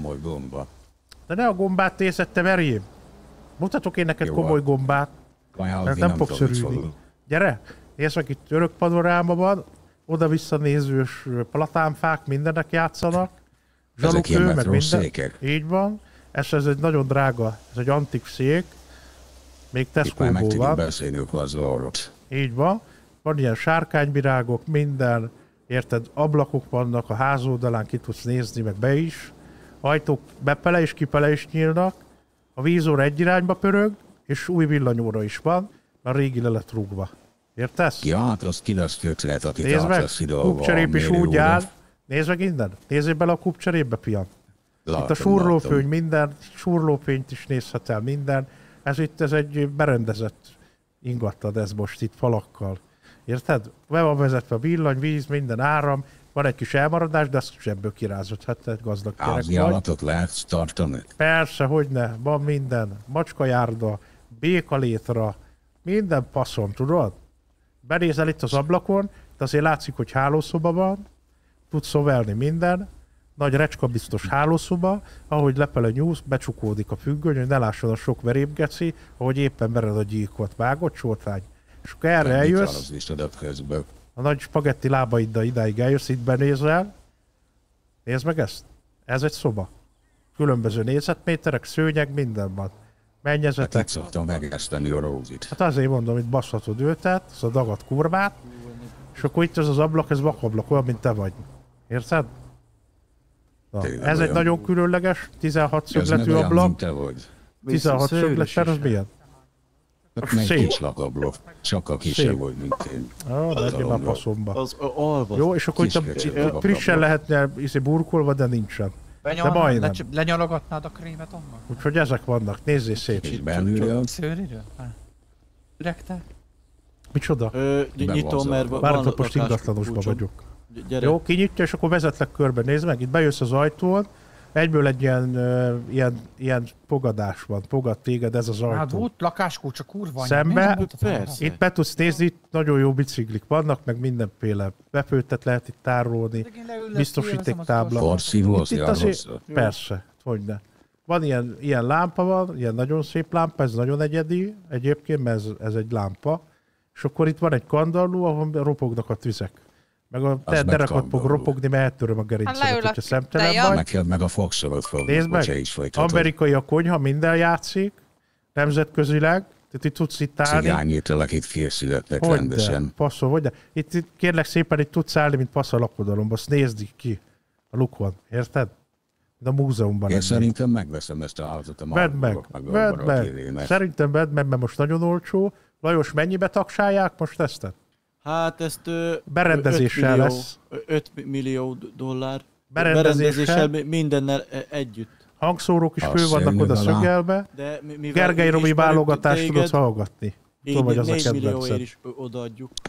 De ne a gombát nézed, te verjém. Mutatok én neked komoly gombát. Mert nem fogsz örülni. Gyere, nézd meg, itt örök panoráma van. Oda-vissza nézős platánfák, mindenek játszanak. Zsalukő, meg minden. Így van. Ez egy nagyon drága, ez egy antik szék. Még Tesco-ból van. Így van. Van ilyen sárkányvirágok, minden. Érted, ablakok vannak a ház oldalán, ki tudsz nézni, meg be is. Ajtók bepele és kipele is nyílnak. A vízóra egy irányba pörög, és új villanyóra is van, mert a régi le lett rúgva. Értesz? Ja, hát az ki lesz kötlet, aki tartasz ide a kupcserép is úgy áll. Nézd meg innen. Nézzél bele a kupcserépbe, fiam. Itt a surlófőny minden, surlófényt is nézhetel minden. Ez egy berendezett ingatlan, ez most itt falakkal. Érted? Be van vezetve a villany, víz, minden áram, van egy kis elmaradás, de azt ebből kirázott, hát egy gazdag gyerek vagy. Házi állatot lehet tartani? Persze, hogyne, van minden. Macskajárda, békalétra, minden passzon, tudod? Benézel itt az ablakon, de azért látszik, hogy hálószoba van, tudsz szovelni minden, nagy recska biztos hálószoba, ahogy lepele nyúlsz, becsukódik a függöny, hogy ne lásson a sok verépgeci, ahogy éppen mered a gyíkot, vágott sótrány. És akkor erre eljössz, a nagy spagetti lábaiddal idáig eljössz, itt benézel, nézd meg ezt, ez egy szoba. Különböző négyzetméterek, szőnyeg, minden van. Mennyezetek. Hát itt szoktam megeszteni a Rózit. Hát azért mondom, itt baszhatod őtet, az a dagat kurvát, és akkor itt az ablak, ez vakablak, olyan, mint te vagy. Érted? Na, ez egy nagyon különleges, 16 szögletű ablak. 16 szöglet, az milyen? Szép. Kis lakablak, csak a kisebb vagy, mint én. De egyébként már faszomba. Jó, és akkor itt frissen lehetne burkolva, de nincsen. De majdnem. Lenyalogatnád a krémet onnan? Úgyhogy ezek vannak, nézzél szép. És belülről? Szőriről? Üregte? Micsoda? Nyitom, mert van várjátok, most ingatlanosban vagyok. Gyere. Jó, kinyitja, és akkor vezetlek körbe, nézd meg, itt bejössz az ajtón, egyből egy ilyen fogadás van, fogad téged ez az ajtó. Hát volt lakáskulcsa, kurva. Szembe, itt be tudsz nézni, itt nagyon jó biciklik vannak, meg mindenféle befőttet lehet itt tárolni, biztosítéktábla. Persze, hogyne. Van ilyen lámpa van, ilyen nagyon szép lámpa, ez nagyon egyedi egyébként, mert ez egy lámpa. És akkor itt van egy kandalló, ahol ropognak a tüzek. Meg a te derekat fog ropogni, mert eltöröm a gerincedet, hogyha szemtelen vagy. Neked meg a fogszorot fel. Nézd meg, amerikai a konyha, minden játszik, nemzetközileg, tehát itt tudsz itt állni. Cigányételek itt készületnek rendesen. Passzol, hogy de. Itt kérlek szépen, itt tudsz állni, mint passz a lakodalomba, azt nézd ki a lukon, érted? De a múzeumban. Én szerintem megveszem ezt a házat a vedd meg. Szerintem vedd meg, mert most nagyon olcsó. Lajos, mennyibe taksálják most ezt? Hát ezt berendezéssel lesz. 5 millió dollár. Berendezéssel mindennel együtt. Hangszórók is fő vannak oda szögelve. Gergely Robi válogatást tudod hallgatni. Így 4 millióért is odaadjuk.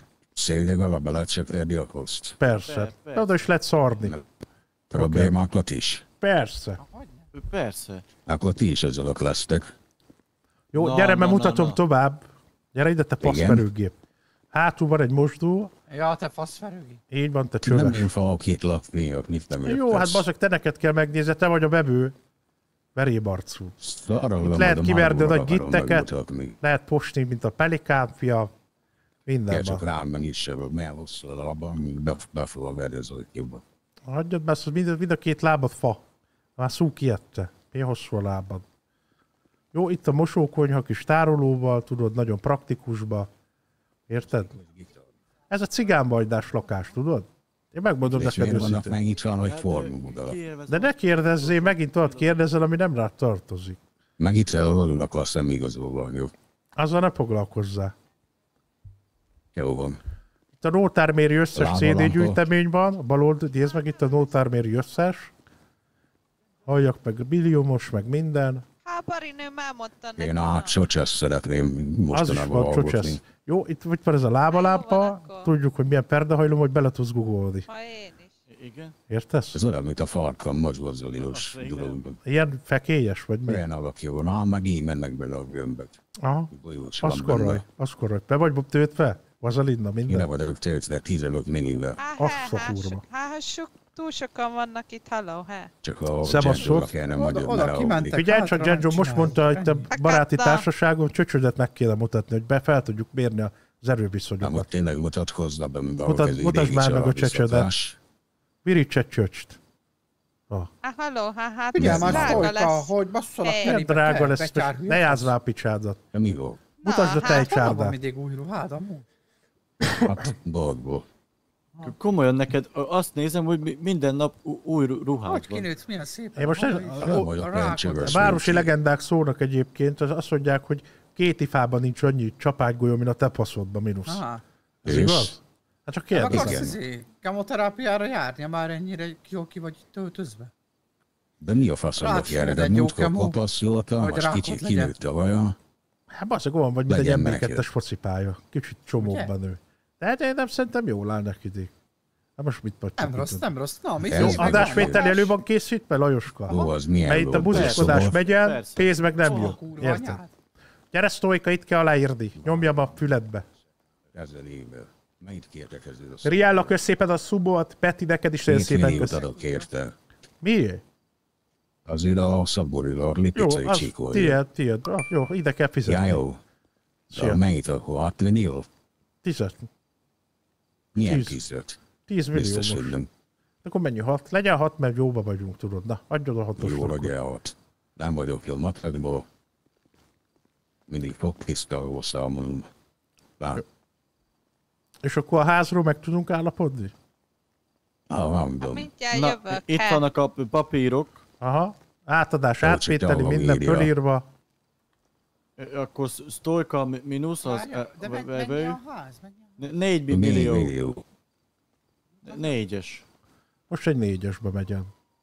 szélnyeg be lehet csöpörni a koszt. Persze. De oda is lehet szarni. Problémákat is. Persze. Persze. Akkor ti is azok lesztek. Jó, gyere, mert mutatom tovább. Gyere ide, te passzverőgép. Hátul van egy mosdó. Ja, te faszverőgi. Így van, te Nem csöves. én fogok itt lakni, mit nem értesz. Jó, hát baszok, te neked kell megnézni, te vagy a vevő. Verébarcú. Lehet kiverni a nagy gitteket, lehet posni, mint a pelikán fia. Minden csak van. rám meg is, mert hosszal abban, be fogom verni az ajtóba. Hagyjad, mert mind a két lábad fa. Már szú kiette. Milyen hosszú a lábad. Jó, itt a mosókonyha kis tárolóval, tudod, nagyon praktikusba. Érted? Ez a cigánbajdás lakás, tudod? Én megmondom neked őszintén. Vannak őszintén. megnyitva nagy formúdalak. De ne kérdezzél, megint ott kérdezel, ami nem rád tartozik. Meg itt elolulnak a szemigazolva, jó? Azzal ne foglalkozzál. Jó van. Itt a nótárméri összes Lábalampa. CD gyűjtemény van, a bal oldalt, nézd meg itt a nótárméri összes. Halljak meg milliómos, meg minden. Hábarinőm elmondta nekem. Én a Csocsesz szeretném Az is mostanában van, hallgatni. Csocsesz. Jó, itt van ez a lábalámpa, tudjuk, hogy milyen perdehajlom, hogy bele tudsz googolni. Ha én is. Igen. Értesz? Ez olyan, mint a farkam mazsolzolinos dologban. Ilyen fekélyes, vagy mi? Olyan alakja van, meg így mennek bele a gömbek. Aha, Bolyós az van benne. koroj. Be vagy töltve? Vazelina, Én minden? nem vagyok töltve 15 millivel. Azt a kurva. Túl sokan vannak itt, halló, he? Csak a Szevasztok. Csendóra kellene magyarul. Figyelj csak, Genzo, most mondta, hogy te baráti társaságon csöcsödet meg kéne mutatni, hogy fel tudjuk mérni az erőviszonyokat. Nem, tényleg mutatkozna be, mint Mutasd már meg a csöcsödet. Viríts egy csöcst. Halló, hát Figyelj ez már, drága Sztojka, lesz. hogy basszanak Hey. Nem telébe, drága lesz, becsárgulj. ne játszd már a picsádat. De mi volt? Mutasd a hát, Van tejcsárdát. mindig új ruhád, amúgy? Hát, boltból. Komolyan neked azt nézem, hogy minden nap új ruhád Hogy van. kinőtsz, milyen szépen. Én most a rákot. a városi legendák szólnak egyébként, azt mondják, hogy két ifában nincs annyi csapágygolyó, mint a te faszodban, mínusz. Aha. Ez És? igaz? Hát csak Nem kérdezem. akarsz kemoterápiára járni, már ennyire jól ki vagy töltözve? De mi a faszomnak Rácsföld jár? De egy jó múltkor kemó, kapaszoltam, hogy most rákod kicsit legyen. kinőtt a vaja. Hát basszak, olyan vagy, mint egy Legyen MB2-es menekül. focipálya. Kicsit csomókban nő. De hát én nem szerintem jól áll neki. Hát most mit pacsakítod? Nem rossz. Na, mi Jó, adásvételi elő van készítve, Lajoska? Ó, az milyen Mert itt a jó, buziskodás persze. megyen, Persze. pénz meg nem Ó, jön. kurva Érted? anyád. Gyere, Sztojka, itt kell aláírni. Nyomjam a füledbe. Ezer évvel. Mennyit kértek ezzel a Riella, kösz szépen a szubot, Peti, neked is nagyon 2 szépen milliót köszönöm. adok érte. Miért? Azért a szaboril, a Jó, lipicai az csíkolja. tiéd. Jó, ide kell fizetni. Ja, jó. Szia. Mennyit akkor? 6 millió? 10 Milyen 10. 10-öt? 10 millió Biztos, most. hogy nem. Akkor mennyi 6? Legyen 6, mert jóba vagyunk, tudod. Na, adjad a 6-os. Jó legyen 6. Nem vagyok jó matrakból. Mindig fog tiszta számolom. Lát. És akkor a házról meg tudunk állapodni? Nem tudom. Mindjárt Na, jövök, itt he? vannak a papírok. Aha. Átadás, Jó, csak átvételi, te minden írja. fölírva. Akkor Sztojka mínusz az Várjál, de mennyi vevő. a ház? Mennyi a- 4 4 millió. millió. 4-es. Most egy 4-esbe megyen.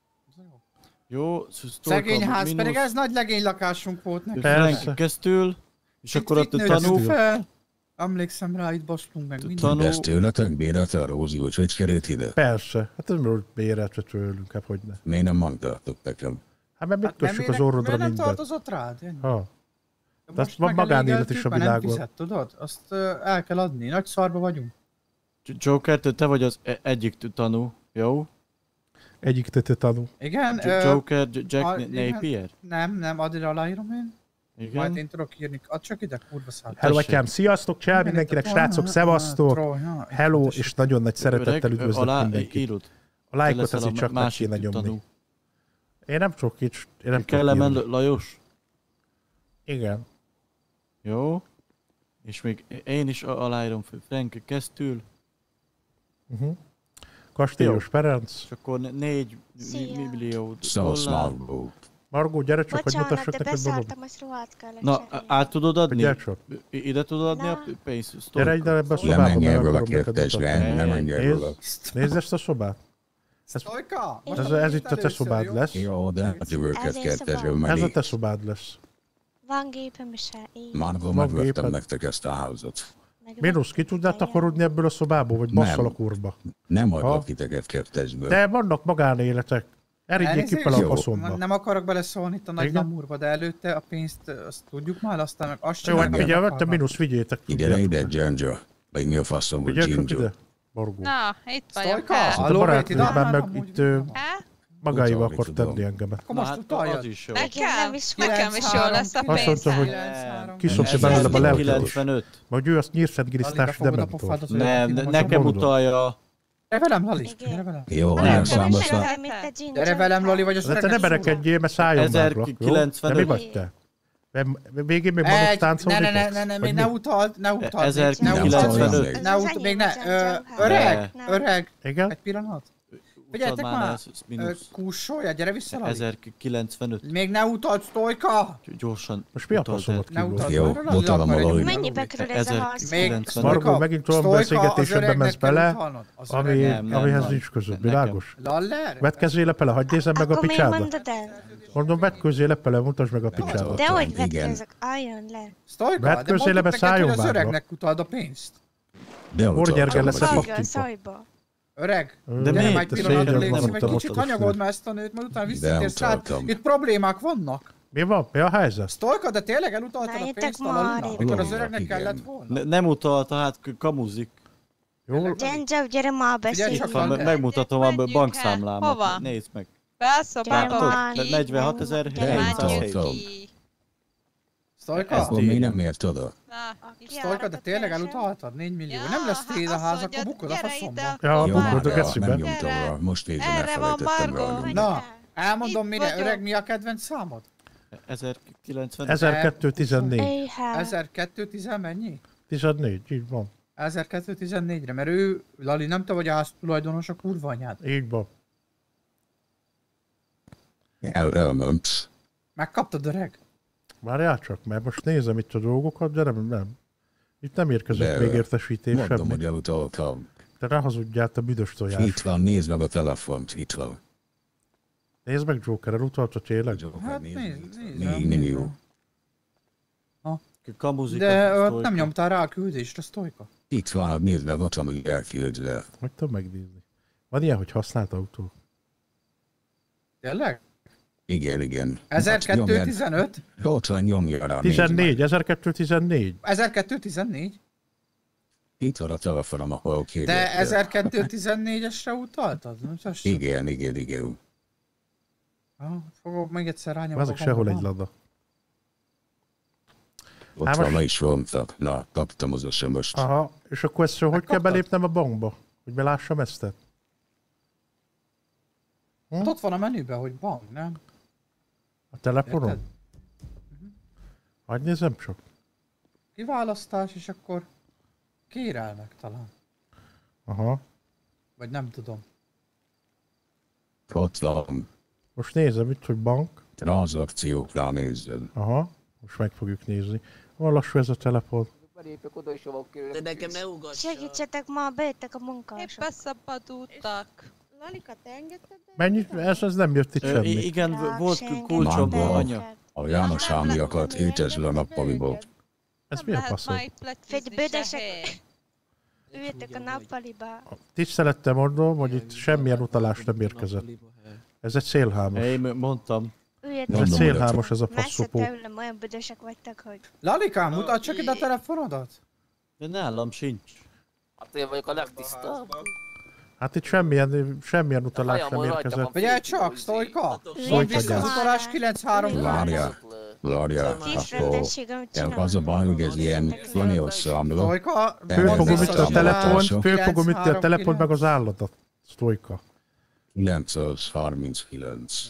Jó, Sztojka Szegény ház, mínusz. pedig ez nagy legény lakásunk volt neki. Persze. Frank Keresztül. És akkor ott Itt tanú. nőttünk fel. Emlékszem rá, itt basztunk meg minden. Tanú. Ezt tőletek bérelte a Rózi, hogy került ide? Persze. Hát ez most béreltve tőlünk, hát hogyne. Miért nem mondtátok nekem? Hát mert mit Hát nem kössük az érek- orrodra miért nem mindent? tartozott rád? Ennyi. Ha. De De most van magánélet is a megelégedtük, mert nem világon. fizet, tudod? Azt el kell adni. Nagy szarba vagyunk. Joker, te vagy az egyik tanú. Jó? Egyik tete tanú. Igen. Joker, Jack igen. Napier. Nem, addig aláírom én. Majd Igen. én tudok írni. Add csak ide, kurva szállt. Hello, Tessék. atyám, sziasztok, csá mindenkinek, srácok, szevasztok. Hello, és nagyon nagy szeretettel üdvözlök Alá mindenkit. írod. A lájkot leszel azért a csak meg másik kéne nyomni. tanú. Én nem tudok így, én nem tudok Kellemen írni. Lajos. Igen. Jó. És még én is aláírom Frank Keresztül. Kastélyos Ferenc. És akkor 4 Szia. millió Szavasz dollár. Margó. Margó, gyere csak, hogy Bocsánat, mutassak de neked dolog. beszartam, azt rohadt kellett Na, cserélni. át tudod adni? Gyere csak. Ide tudod adni a Na. pénzt? Gyere ide ebbe a szobába, Lemenj mert erről a akarom neked kérdésre, mutatni. nem menj erről a... Nézd ezt a szobát. Sztojka! Ez itt a te szobád lesz. Jó, de a jövőket Ez én kérdező szoba. Ez a menni. te szobád lesz. Van gépem is, így. Margó, Van megvettem géped. nektek ezt a házat. Minusz, ki tudnál takarodni ebből a szobából, vagy basszal a kurba? Nem adok titeket kettesből. De vannak magánéletek. Erigyék ki fel a faszomba. Nem akarok beleszólni itt a nagy lamúrba, de előtte a pénzt azt tudjuk már, aztán meg azt sem. Jó, hát figyelj, te Minusz, vigyétek. Gyere ide, Ginger. Vagy mi a faszom, hogy Ginger. Na, itt vagyok. Sztojka, a barátnőben meg itt magáival akar tenni engemet. Akkor most utaljad. Nekem is jól lesz a pénz. Azt mondta, hogy kiszopja belőle a lelket. Vagy ő azt nyírszentgrisztás dementor. Nem, nekem utalja. Gyere velem, Lali, gyere velem. Jó, nem számolsz. Gyere velem, Lali, vagy az öregnek szólok. Te ne berekedjél, mert szálljon máglak, jó? De mi vagy te? Végén még magadok táncolni? Ne, még ne utald, ne utald. 1095. Még ne, öreg. Igen? Egy pillanat. Figyeljetek már, kúsolja, gyere vissza, Lali. 1095. Még ne utald, Sztojka! Gyorsan. Most mi a faszomat kívül? Jó, utalom a Lali. Mennyibe kerül ez a harc? Margó, megint olyan beszélgetésben mensz bele, amihez nincs között, világos? Laller? Vedd közélepele, hadd nézem meg a picsába. Akkor miért mondod el? Mondom, vedd közélepele, mutasd meg a picsába. De hogy vetközök, álljon le. Sztojka, de mondtuk neked, hogy az öregnek utald a pénzt. Ornyergen lesz a pakkipa. Öreg, de miért? egy pillanatra légy meg kicsit hanyagold már ezt a nőt, mert utána visszatérsz rá. Itt problémák vannak. Mi van? Mi a helyzet? Sztojka, de tényleg elutaltad a pénzt a Lalinak, amikor az öregnek kellett volna? Nem utalta, hát kamuzik. Jó. Ginger, gyere már beszéljünk. Megmutatom a bankszámlámat. Hova? Nézd meg. Belszobába. 46.707. Sztojka? Ezt még nem ért oda. Sztojka, de tényleg elutaltad? 4 millió. Nem lesz téd a ház, akkor bukod a faszomba. Ja, bukod a kecibe. Nem nyomtam rá, most végül elfelejtettem rá. Na, elmondom mire, öreg, mi a kedvenc számod? 1214. 1210 mennyi? 14, így van. 1214-re, mert ő, Lali, nem te vagy a ház tulajdonos, a kurva anyád. Így van. Elment. Megkaptad, öreg? Várjál csak, mert most nézem itt a dolgokat, de nem. Itt nem érkezett még értesítés semmi. Mondom, hogy elutaltam. Te ráhazudjál, te büdös tojás. Itt van, nézd meg a telefont, itt van. Nézd meg, Joker, elutalta tényleg? Hát nézd. Még jó. De ott nem nyomtál rá a küldésre, Sztojka. Itt van, nézd meg ott, amíg elküldve. Hogy tudom megnézni. Van ilyen, hogy használt autó? Tényleg? Igen. 1215? Ott van, nyomja rá. 14, 1214. 1214? Itt van a telefonom, ahol kérdezte. De 1214-esre utaltad? Igen. Fogok még egyszer rányomni. Azok sehol egy lada. Ott van, ma is vontak. Na, kaptam az SMS-t. Aha, és akkor ezt hogy kell belépnem a bankba? Hogy belássam ezt? Hát ott van a menüben, hogy bank, nem? A telefonon? Hagyj nézem csak. Kiválasztás, és akkor kérelmek talán. Aha. Vagy nem tudom. Ott van. Most nézem itt, hogy bank. Transzakciókra nézzed. Aha, most meg fogjuk nézni. Van lassú ez a telefon. De nekem ne ugass. Segítsetek már, bejöttek a munkások. Épp beszabadultak. Lalika, te engedted be? Mennyit? Ez nem jött itt semmi. Igen, volt kulcsom, anya. A János Ámiakat étezve a nappaliból. Ez mi a faszom? Figyelj, bődösek, üljetek a nappaliba. Tisztelettel mondom, hogy itt semmilyen utalás nem érkezett. Ez egy szélhámos. Én mondtam. Üljetek. Ez egy szélhámos ez a passzopó. Messze tőlem, olyan bődösek vagytok, hogy... Lalikám, mutasd csak ide a telefonodat. De nálam sincs. Hát én vagyok a legtisztább. Hát itt semmilyen utalás nem érkezett. Figyelj csak, Sztojka! Szólj vissza az utalás 9-3. Várjál, akkor az a baj, hogy ez ilyen flanios számla. Sztojka! Fölfogom itt a telefon meg az állatot. Sztojka. 939.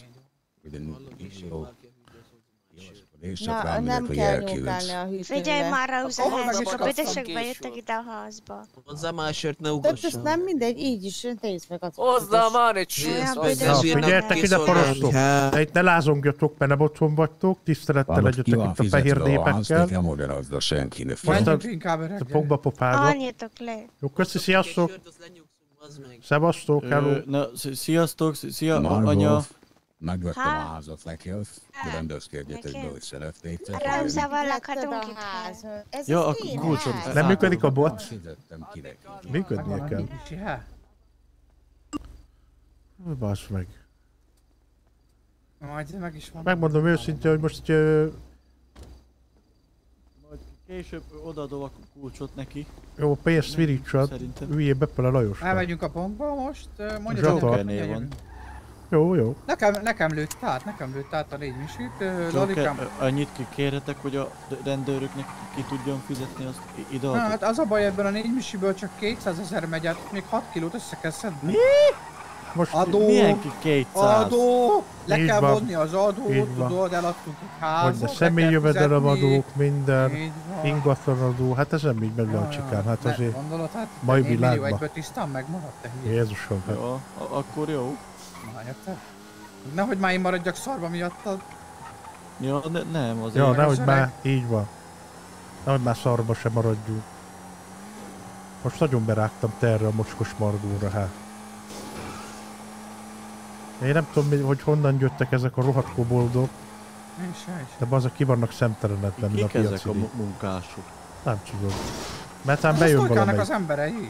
Na, nem kell nyúlkálni a hűtőre. Figyelj már rá, Uzaház, a bődösek bejöttek ide a házba. Hozzá már sört, ne De ugasson. ez nem mindegy, így is, nézd meg az. Hozzá már egy sört! Figyeljetek ide, parasztok! De itt ne lázongjatok, mert nem otthon vagytok, tisztelettel legyetek itt a fehér népekkel. Menjünk inkább öregre. Fogd a popádat. Annyitok le. Jó, köszi, sziasztok! Szevasztok, hello! Sziasztok, szia, anya! Megvettem a házat neked, rendezkedjetek be, hogy szeretnétek. Rámzával lakhatunk itt. Ja, a kulcsot. Nem működik a bot? Működnie kell. Basz meg. Majd meg is van. Megmondom őszintén, hogy most... Később odaadom a kulcsot neki. Jó, pénzt virítsad, üljél be a Lajosra. Elmegyünk a bankba most, mondja Jokernél van. Jó. Nekem lőtt át a 4 misit, Lalikám. Annyit kérhetek, hogy a rendőröknek ki tudjon fizetni, azt ideadok. Hát az a baj, ebben a 4 misiből csak 200 000 megy át, még 6 kilót össze kell szedni. Mi? Most adó, milyen ki 200? Adó, le így kell van. vonni az adót, tudod, eladtunk egy házat, hogy de személyi jövedelemadók, minden, ingatlanadó, hát ez nem így megy le a csikán, hát azért gondolod, hát mai 4 millió világban. egyből tisztán megmaradt, te hülye. Jézusom. Hát. Jó, akkor jó. Na, érted? Nehogy már én maradjak szarba miattad. Ja, nem, azért. Ja, nehogy már, így van. Nehogy már szarba sem maradjunk. Most nagyon berágtam te erre a mocskos Margóra, hát. Én nem tudom, hogy honnan jöttek ezek a rohadt koboldok. De bazza ki vannak szemtelenedben a piaci. Ezek a munkások? Nem tudom. Mert hát bejön valamelyik. Az emberei.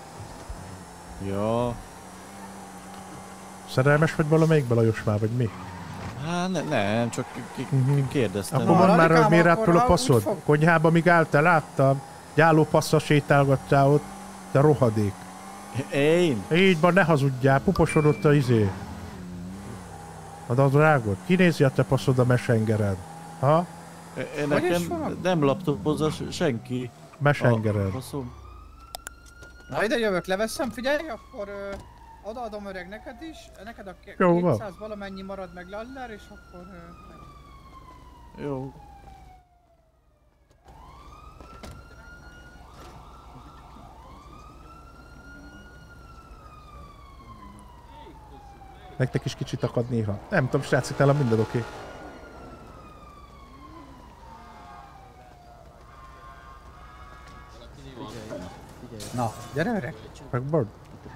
Ja. Szerelmes vagy valamelyikbe, Lajos már, vagy mi? Hát nem, csak kérdeztem. Akkor mondd már, hogy miért állt föl a passzod? Konyhába, míg álltál, láttam. Gyáló passza sétálgattál ott. Te rohadék. Én? Így van, ne hazudjál, puposodott a izé. A drágod, kinézi a te passzod a mesengered? Ha? Nekem nem laptopozza senki. Mesengered. Na ide jövök, leveszem, figyelj, akkor odaadom öreg neked is, neked a 200 valamennyi marad meg Laller, és akkor... Jó. Nektek is kicsit akad néha. Nem tudom, srácik, nálam minden oké. Na, gyere öreg! Megbord.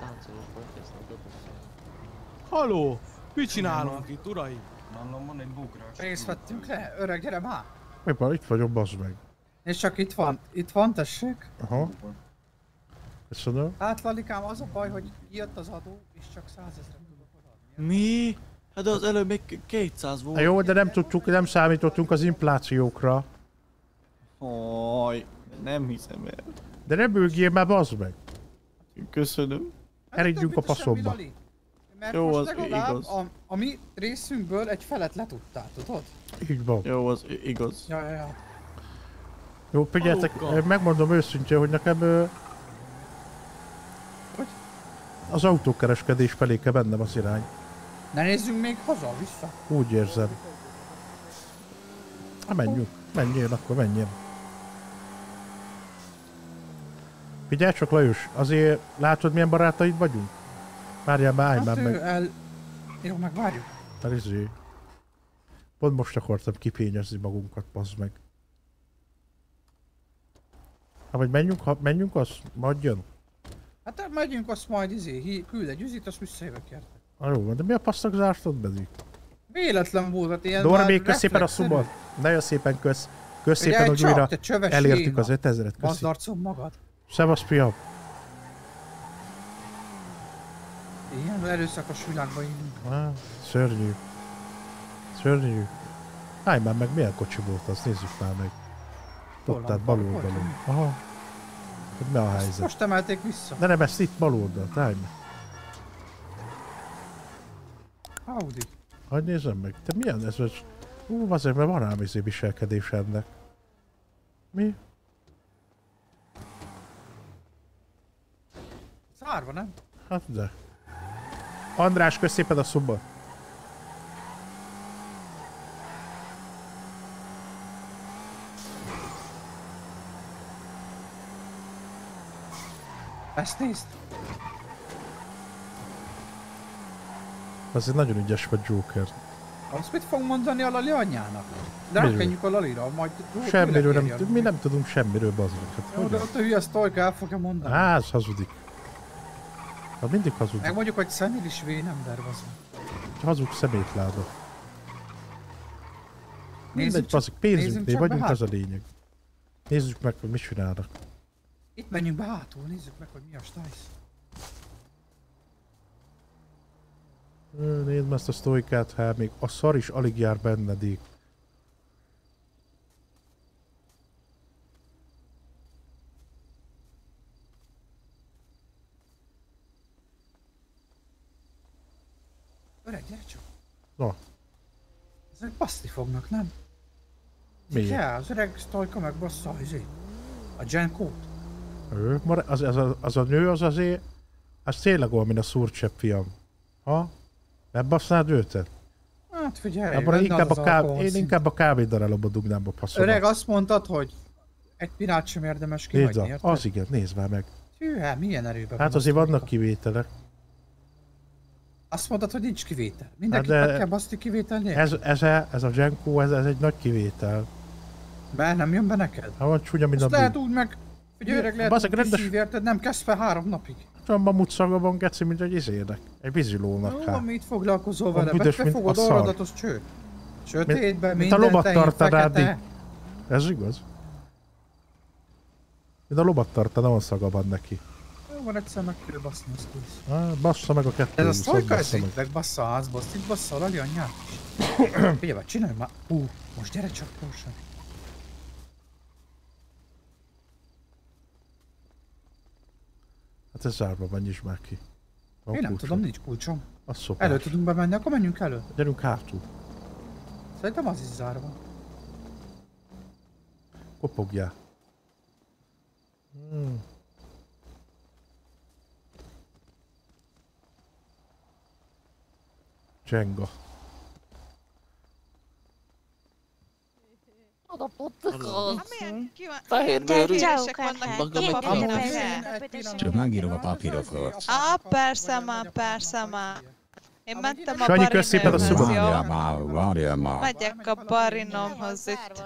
Haló! Mit csinálunk itt, uraim? Részt vettünk le, öreg, gyere már! Mi van, itt vagyok, bazd meg. És csak itt van, tessék. Aha. Köszönöm. Hát Lalikám, az a baj, hogy jött az adó, és csak 100 000 tudok odaadni. Mi? Hát az előbb még 200 volt. Jó, de nem tudtuk, nem számítottunk az inflációkra. Haj, nem hiszem el. De ne bőgjél már, bazd meg. Köszönöm. Elindjunk a passzomba. Mert jó, most az legalább igaz. A mi részünkből egy felet letudtál, tudod? Így van. Jó, az igaz. Ja. Jó, figyeljetek, megmondom őszintén, hogy nekem... Az autókereskedés felé kell bennem az irány. Ne nézzünk még haza, vissza? Úgy érzem. Ha menjünk. Menjél, akkor menjél. Figyelj csak, Lajos, azért látod, milyen barátaid vagyunk? Várjál már, állj már meg. Jó, megvárjuk. Mert izé... Pont most akartam kifényezni magunkat, bazd meg. Ha vagy menjünk, az majd jön. Hát megyünk, azt majd küld egy üzit, azt visszajövök érte. Jó, de mi a passzak zártad bedik? Véletlen volt, hát ilyen Dormi, kösz szépen a szubot. Nagyon szépen kösz. Kösz szépen, hogy újra elértük az 5000-et. Gazdarcom magad. Szevasz, fiam. Ilyen erőszakos világban élünk. Szörnyű. Szörnyű. Állj már meg, milyen kocsi volt az, nézzük már meg. Tudtál bal oldalon. Aha. Hogy mi a helyzet? Most emelték vissza. De nem, ezt itt bal oldalt, állj meg. Audi. Hadd nézzem meg, te milyen ez az? Azért, mert van ám izé viselkedés ennek. Mi? Szárva, nem? Hát de. András, kösz szépen a szubot. Ezt nézd! Azért nagyon ügyes vagy, Joker. Azt mit fog mondani a Lali anyjának? De rákenjük a Lalira, majd... Semmiről nem, mi nem tudunk semmiről, bazdmeg. Hát, de ott a hülye sztojka el fogja mondani. Á, ez hazudik. Hát mindig hazudik. Megmondjuk, hogy Szemil is vén ember, bazdmeg. hazug szemétláda. Mindegy, baszik, pénzünknél vagyunk, az a lényeg. Nézzük meg, hogy mit csinálnak. Itt menjünk be hátul, nézzük meg, hogy mi a stájsz. Nézd meg ezt a sztoikát, hát még a szar is alig jár bennedék. Öreg, gyere csak! Na. Ezek baszni fognak, nem? Miért? Ja, az öreg sztojka meg bassza a Genkót. Ő? Az a nő az azért... Az tényleg olyan, mint a szúrcsepp fiam. Ha? Megbassznád őtet? Hát figyelj, én inkább a kávédarálóba dugnám a passzomat. Öreg, azt mondtad, hogy egy pirát sem érdemes kihagyni, érted? Az igen, nézd már meg. Hű, hát milyen erőben hát azért vannak kivételek. Azt mondtad, hogy nincs kivétel. Mindenkit meg kell baszni kivétel nélkül. Ez a Genko, ez egy nagy kivétel. Be nem jön be neked? Hát van csúnya, mint a bűn. Lehet úgy meg, hogy öreg lehet, hogy kiszívérted, nem kezd fel 3 napig. Olyan mamut szaga van, geci, mint egy izének. Egy vízilónak. Jó, mit foglalkozol vele? Be fogod orradatos cső. Sötétben, mint a lovattartanád. Ez igaz? Mint a lovattartaná, van szaga van neki. Jó, van egyszer meg kell baszni, azt kész. Bassza meg a kettő. Ez a sztojka, ez itt bassza a házba, azt itt bassza a Lali anyját. Figyelj, csinálj már. Most gyere csak gyorsan. Hát ez zárva van, nyisd már ki. Én nem tudom, nincs kulcsom. Az szopás. Elő tudunk bemenni, akkor menjünk elő. Gyerünk hátul. Szerintem az is zárva. Kopogjál. Jenga. Oda pottakol. Fehér bőrű. Csak megírom a papírokat. Persze már. Én mentem a Sanyi, kösz szépen a szuba. Várjál már. Megyek a barinomhoz itt.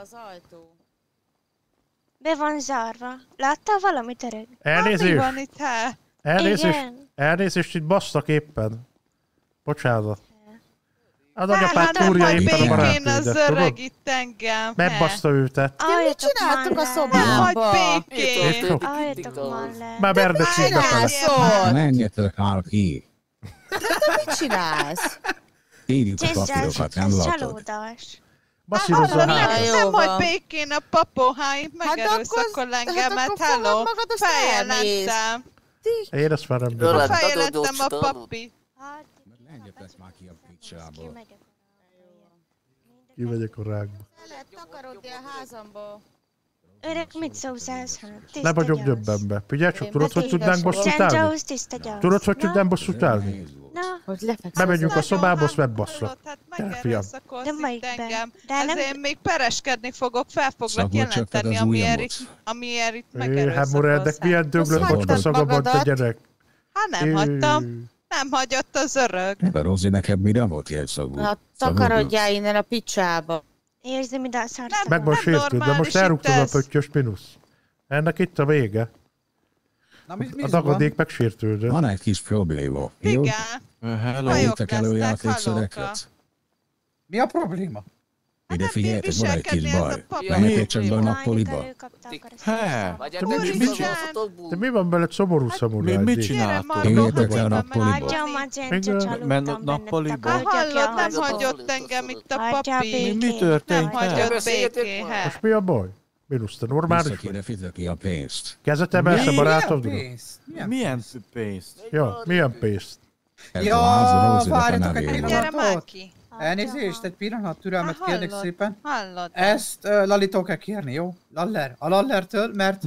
Be van zárva. Láttál valamit, öreg? Elnézést! Mi van itt, hát? Elnézést, itt basszak éppen. Bocsánat. Az anyapát túrja éppen a barátnődet, az öreg itt engem. Megbaszta őtet. Mit csináltuk a szobába? Hagy békén. Álljatok már le. Már berdecsék befele. Menjetek már ki. Te mit csinálsz? Írjuk a papírokat, nem látod? Csalódás. Basszírozza nem hagy békén a papóháim, megerőszakol engemet, hello. Feljelentem. Én ezt már nem bírom. Feljelentem a papi. Menjetek már ki a picsából. Kimegyek a rákba. Takarodj a házamba. Öreg, mit szózálsz? Le vagyok döbbenbe. Figyelj csak, tudod, hogy tudnánk bosszút állni? Tudod, hogy tudnánk bosszút állni? Bemegyünk a szobába, azt megbasszlak. Gyere, fiam. Ezért még pereskedni fogok, fel foglak jelenteni, amiért itt megerőszakolsz. Hát Moreldek, milyen döglött bocska szaga van, te gyerek. Hát nem hagytam. Nem hagyott az öreg. De Rozi, neked mire volt jelszagú? Na, takarodjál innen a picsába. Érzi, mi a szart. Meg van sértődve, most elrúgtad a pöttyös minusz. Ennek itt a vége. A dagadék meg sértődve. Van egy kis probléma. Igen. Hello, játékszereket. Mi a probléma? Ide figyeljetek, van egy kis baj. Menjetek csak be a nappaliba. De mi van bele szomorú szamuráj? Mit csináltok? Jöjjetek el a nappaliba. Men a nappaliba? Hallod, nem hagyott engem itt a papi. Mi történt? Nem hagyott békéhez. Most mi a baj? Minusz, te normális vagy? Vissza kéne fizetni a pénzt. Kezet emelsz a barátodra? Milyen pénzt? Ja, milyen pénzt? Ja, várjatok egy pillanatot! Elnézést, egy pillanat, türelmet kérnék szépen. Hallod. Ezt Lalitól kell kérni, jó? Laller. A Lallertől, mert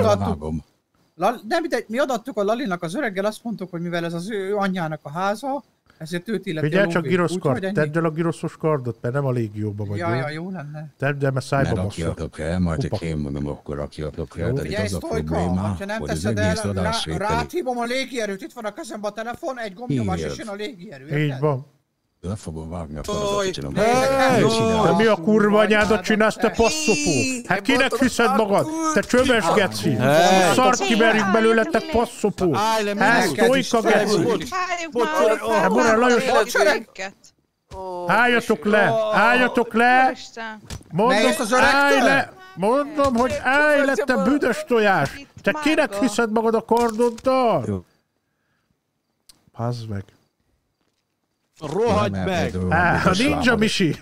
mi odaadtuk a Lalinak az öreggel, azt mondtuk, hogy mivel ez az ő anyjának a háza, ezért őt illeti a figyelj csak gyroszkard, tedd el a gyroszos kardot, mert nem a légióban vagy. Ja, jó lenne. Tedd el, mert szájba bassza. Ne rakjatok el, majd csak én mondom, akkor rakjatok el. Tehát itt az a probléma, hogy az egész adás vételi. Ráthívom a légierőt, itt van a kezemben a telefon, egy gombnyomás és jön a légierő. Így van. Le fogom vágni a faladat, csinálom. De mi a kurva anyádat csinálsz, te passzopó? Hát kinek hiszed magad? Te csöves geci! Szart kiverjük belőle, te passzopó! Hát, sztojka geci! Hát, Borra Lajos! Álljatok le! Álljatok le! Mondom, állj le! Mondom, hogy állj le, te büdös tojás! Te kinek hiszed magad a kardoddal? Pazd meg! Rohagy meg! A ninja misi!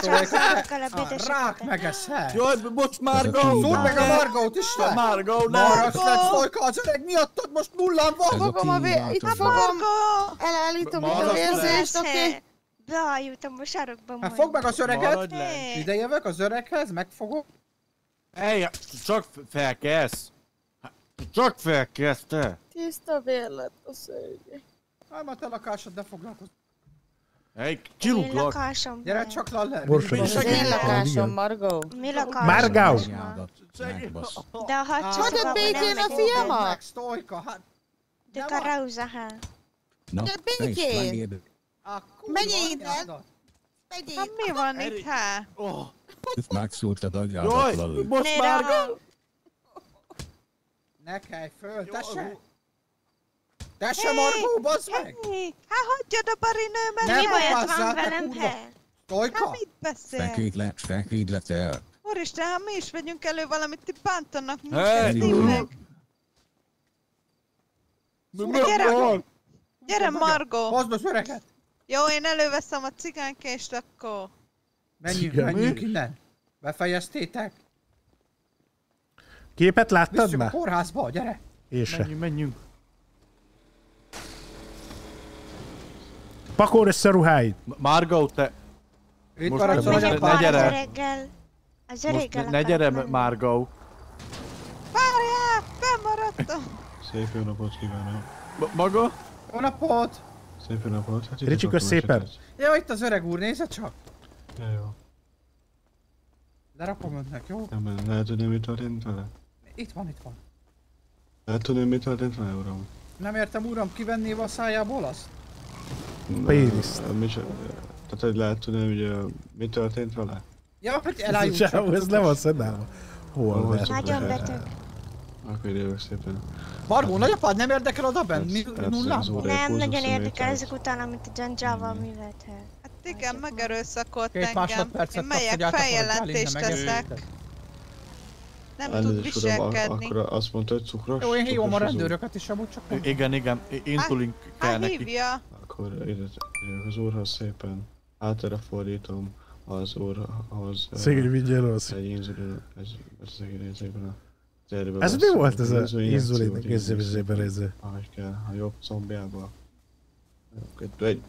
Rák meg ezt! Jaj, bocs, Margó! Szúrd meg a Margót is le! Margó, ne! Marasz lett Sztojka, az öreg miattad most nullán van! Fogom a itt fogom! Elállítom a vérzést, oké? Beállítom a sarokba. Hát fogd meg az öreget! Ide jövök az öreghez, megfogom. Ej, csak felkelsz! Csak felkelsz, te! Tiszta vér lett a szőnyeg. Hát már te lakásod, ne foglalkozz. Ej, kiluklak! Gyere csak le! Az én lakásom, Margó. Mi lakásom? Margó! De ha hagyod békén a fiamat! Sztojka, hát... De Karauza, hát. Hagyod békén! Menj innen! Menj hát mi van itt, hát? Megszúrtad agyádat, Lali. Most Margó! Ne kelj föl, tessék! Tesse Margó, bazd meg! Hát hagyjad a barinőmet! Mi bajod van velem, he? Sztojka! Hát mit beszél? Feküdj le te! Úristen, hát mi is vegyünk elő valamit, ti bántanak Hey! minket, tényleg! Gyere, Margó! Hozd az öreget! Jó, én előveszem a cigánykést akkor. Menjünk innen! Befejeztétek? Képet láttad Visszük a már? kórházba, gyere! Én se. Menjünk. Pakold össze a ruháid! Margó, te... Itt most maradsz a ne gyere! Az öreggel Ne gyere, Margó! Várjál! Bemaradtam! Szép jó napot kívánok! Maga? Jó napot! Szép jó napot! Hát Ricsi, kösz szépen! Jó, itt az öreg úr, nézze csak! Ja, jó. Lerakom önnek, jó? Nem, lehet tudni, mi történt vele? Itt van, itt van. Lehet tudni, mi történt vele, uram? Nem értem, uram, kivenné a szájából azt? Péniszt. Tehát, hogy lehet tudni, hogy mi történt vele? Ja, hogy elájult csak. Ez nem a szedálva. Hol lehet? Nagyon beteg. Akkor jövök szépen. Margó, nagyapád nem érdekel oda benn? Mi nullában? Nem, nagyon érdekel ezek után, amit a dzsandzsával művelt. Hát igen, megerőszakolt Két engem. másodpercet Én megyek, kapsz, hogy feljelentést teszek. Nem tud viselkedni. Akkor azt mondta, hogy cukros? Jó, én hívom a rendőröket is, amúgy csak mondom. Igen, insulin kell neki. Hívja. Akkor ide az úrhoz szépen átere fordítom az úrhoz. Szegény vigyél rossz. Egy inzulin, ez szegényében a térben. Ez mi volt ez az inzulin kézzévizében ez? Ahogy kell, a jobb combjába. Egy.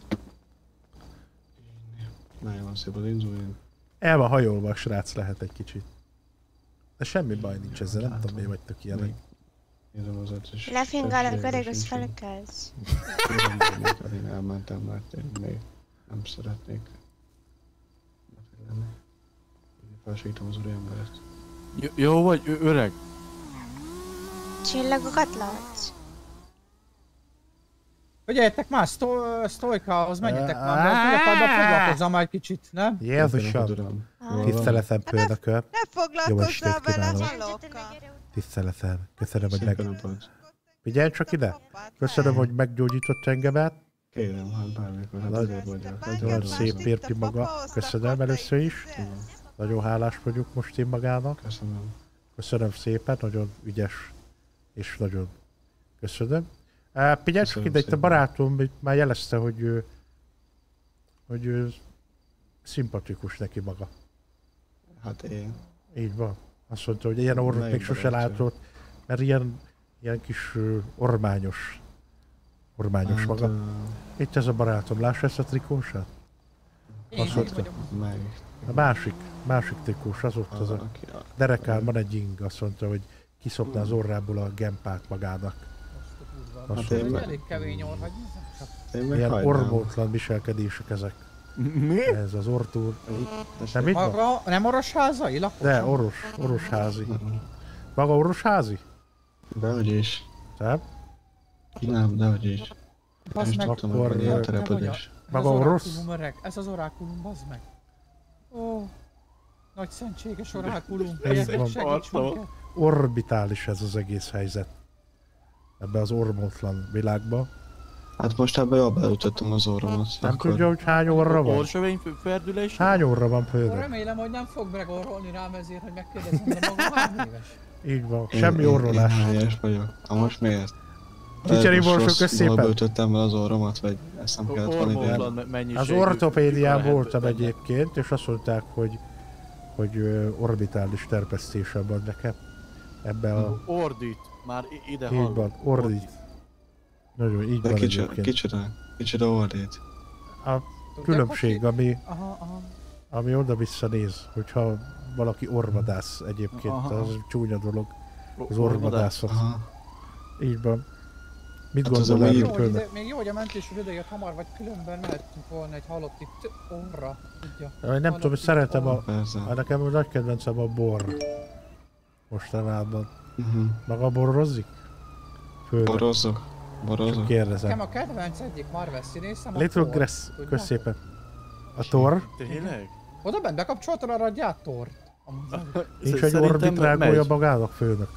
Nagyon szép az inzulin. El van hajolva a srác lehet egy kicsit. De semmi baj nincs ezzel, nem tudom, miért vagytok ilyenek. Lefingálok, öreg, az felkelsz. Én elmentem, mert én még nem szeretnék lenni. Felsítom az úriembert. Jó vagy, öreg? Csillagokat látsz? Figyeljetek már, Sztojkához menjetek már, mert nagyapáddal foglalkozzam már egy kicsit, nem? Jézusom! Tiszteletem főnököm. Ne foglalkozzál vele, halóka! Tiszteletem. Köszönöm, hogy meg... Figyelj csak ide! Köszönöm, hogy meggyógyított engemet. Kérem, hát bármikor, hát azért vagyok. Nagyon szép férfi maga. Köszönöm először is. Nagyon hálás vagyok most én magának. Köszönöm. Köszönöm szépen, nagyon ügyes. És nagyon köszönöm. Figyelj csak ide, itt a barátom már jelezte, hogy ő szimpatikus neki maga. Hát én. Így van. Azt mondta, hogy ilyen orrot még sose látott, mert ilyen kis ormányos hát, maga. Itt ez a barátom, lássa ezt a trikósát? Azt mondta. A másik trikós, az ott az a derekán van egy ing, azt mondta, hogy kiszopná az orrából a gempát magának. Hát elég kevény orr, hogy ilyen ormótlan viselkedések ezek. Mi? Ez az ortúr. Nem mit van? Nem orosházai lakos? De, orosházi. Maga orosházi? Dehogy is. Nem? Nem, dehogy is. Akkor Maga orosz? Ez az orákulum, bazd meg. Ó, nagy szentséges orákulum. Ez van. Segíts minket. Orbitális ez az egész helyzet. Ebbe az ormótlan világba. Hát most ebben jól beütöttem az orromat. Nem tudja, hogy hány orra van? Orsövény ferdülés? Hány orra van például? Remélem, hogy nem fog megorrolni rám ezért, hogy megkérdezem, de maga hány éves? Így van, semmi orrolás. Én helyes vagyok. Most miért? Kicseri borsok, kösz szépen. Beütöttem el az orromat, vagy ezt nem kellett volna ide. Az ortopédián voltam egyébként, és azt mondták, hogy orbitális terpesztése van nekem. Ebbe a... Ordít, már ide hall. Így van, ordít. Nagyon így van egyébként. Kicsit ordít. A különbség, ami oda-vissza néz, hogyha valaki orvadász egyébként, az csúnya dolog. Az orvadászat. Így van. Mit Hát gondol erről Kölnek? Még jó, hogy a mentésről idejött hamar, vagy különben mehettünk volna egy halott itt orra. Tudja. Nem tudom, hogy szeretem nekem a nagy kedvencem a bor. Mostanában. Maga borozzik? Borozok. Csak kérdezem. Nekem a kedvenc egyik Marvel színészem a Little Grass, kösz szépen. A Thor? Tényleg? Oda bent bekapcsoltad a radiátort? Nincs egy orbitrágója magának, főnök.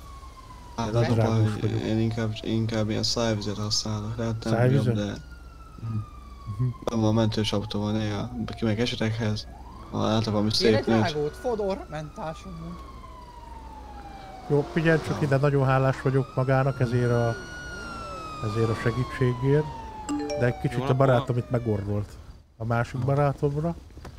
Én inkább ilyen szájvizet használok, lehet nem jobb, de... Van a mentős autó van néha, kimegyek esetekhez, látok valami szép nőt. Én egy drágót, Fodor, mentásomon. Jó, figyelj csak ide, nagyon hálás vagyok magának ezért a segítségért, de egy kicsit a barátom itt megorrolt. A másik barátomra.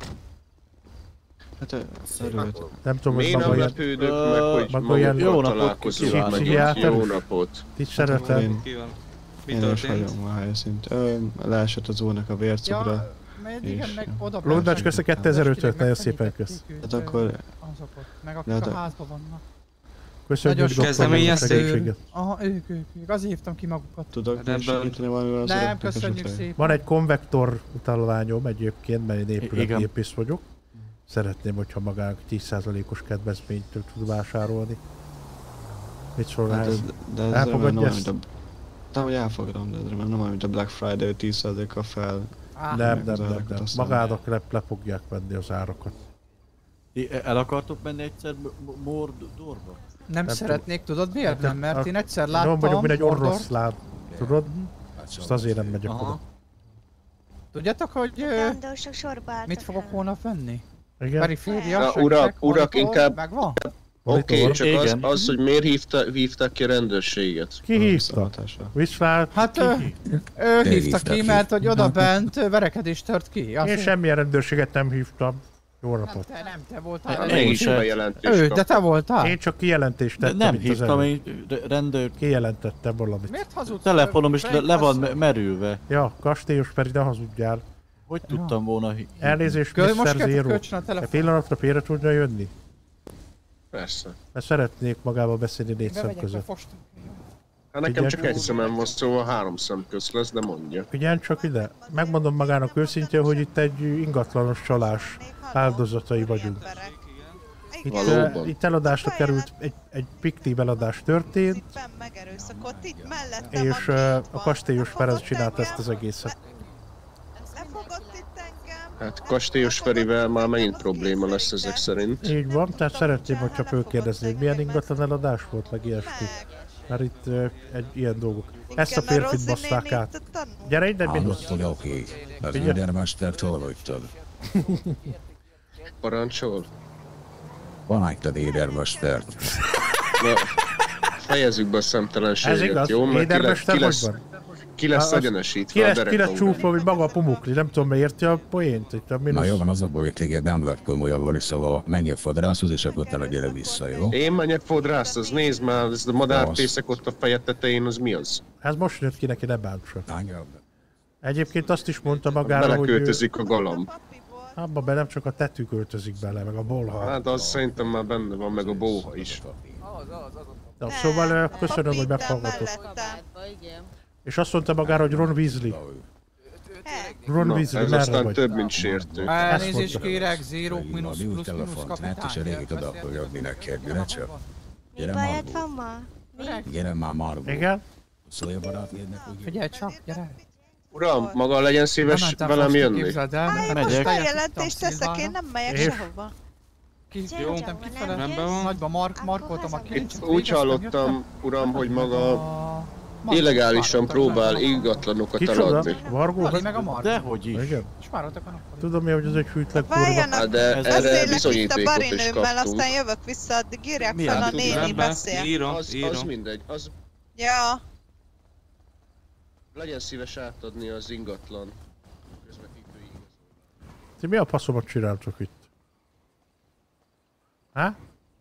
Hát örült. Nem tudom, hogy maga ilyen... maga ilyen... Jó napot kívánok! Jó napot! Itt szeretem. Én is vagyok ma helyszínt. Leesett az úrnak a vércukra. Lódás, kösz a 2005-öt, nagyon szépen kösz. Hát akkor... Meg akik a házban vannak. Köszönjük doktornak a segítséget. Aha, ők. Azért hívtam ki magukat. Tudok segíteni valamivel az nem, köszönjük szépen. Van egy konvektor utalványom egyébként, mert én épületgépész vagyok. Szeretném, hogyha magának 10%-os kedvezményt tud vásárolni. Mit szól rá? Elfogadja ezt? Nem, hogy elfogadom, de ez nem olyan, mint a Black Friday 10%-kal fel. Nem. Magának le fogják venni az árakat. El akartok menni egyszer Mordorba? Nem szeretnék, tudod miért nem? Mert én egyszer láttam... Nem vagyok, mint egy oroszlán, tudod? Azt azért nem megyek oda. Tudjátok, hogy... mit fogok holnap venni? Igen? Periféria, urak, inkább... Megvan? Oké, csak az, hogy miért hívták ki a rendőrséget? Ki hívta? Viszlát? Hát ő hívta ki, mert hogy oda bent verekedés tört ki. Én semmilyen rendőrséget nem hívtam. Jó napot. Nem te voltál. Mégis bejelentést de te voltál? Én csak kijelentést tettem. Nem hívtam, én rendőr... Kijelentettem valamit. Miért hazudsz? Telefonom is le van merülve. Ja, kastélyos Peri, ne hazudjál. Hogy tudtam volna... Elnézést, Mr. Zero. Egy pillanatra félre tudna jönni? Persze. Mert szeretnék magába beszélni 4 szem között. Hát nekem csak egy szemem van, szóval 3 szem közt lesz, de mondja. Figyelj csak ide. Megmondom magának őszintén, hogy itt egy ingatlanos csalás áldozatai vagyunk. Itt eladásra került, egy fiktív eladás történt. És a kastélyos Perez csinált ezt az egészet. Hát kastélyos Ferivel már megint probléma lesz ezek szerint. Így van, tehát szeretném, hogyha fölkérdezni, hogy milyen ingatlan eladás volt, meg ilyesmi. Mert itt egy ilyen dolgok. Ezt a férfit baszták át. Gyere ide, Minusz! Oké, az Édermestert hol vagytad? Parancsol? Van egy Édermestert. Na, fejezzük be a szemtelenséget, ez igaz? jó? Mert ki lesz egyenesítve a derekam. Ki lesz csúfva, hogy maga a pumukli, nem tudom, mi érti a poént itt a Minusz. Na jó van, az a baj, hogy téged nem lett komolyabban, szóval menjél fodrászhoz, és akkor te legyél vissza, jó? Én menjek fodrászhoz, nézd már, ez a madárpészek ott a feje tetején, az mi az? Ez most jött ki neki, ne bántsa. Egyébként azt is mondta magára, hogy beleköltözik a galamb. Abba be nem csak a tetű költözik bele, meg a bolha. Hát az szerintem már benne van, meg a bóha is. Na, szóval köszönöm, hogy meghallgatok. És azt mondta magára, hogy Ron Weasley. Ron Weasley, ez aztán több, mint sértő. Elnézést kérek, 0 mínusz plusz kapitány. Hát is elég oda akarja adni neked, gyere csak. Mi bajod van ma? Gyere már Margot. Igen? Szólj a barátnédnek, hogy... Figyelj csak, gyere. Uram, maga legyen szíves velem jönni. Most bejelentést teszek, én nem megyek sehova. Jó, rendben van. Nagyban markoltam a kilincset. Úgy hallottam, uram, hogy maga illegálisan próbál ingatlanokat eladni. Vargó? Dehogy is. Tudom én, hogy ez egy hűtlen kurva. Várjanak, de erre bizonyítékot is barinőmmel, kaptunk. aztán jövök vissza, addig írják fel a néni beszél. Az mindegy, az... Ja. Legyen szíves átadni az ingatlan közvetítői igazolványt. Ti mi a passzomat csináltok itt? Há?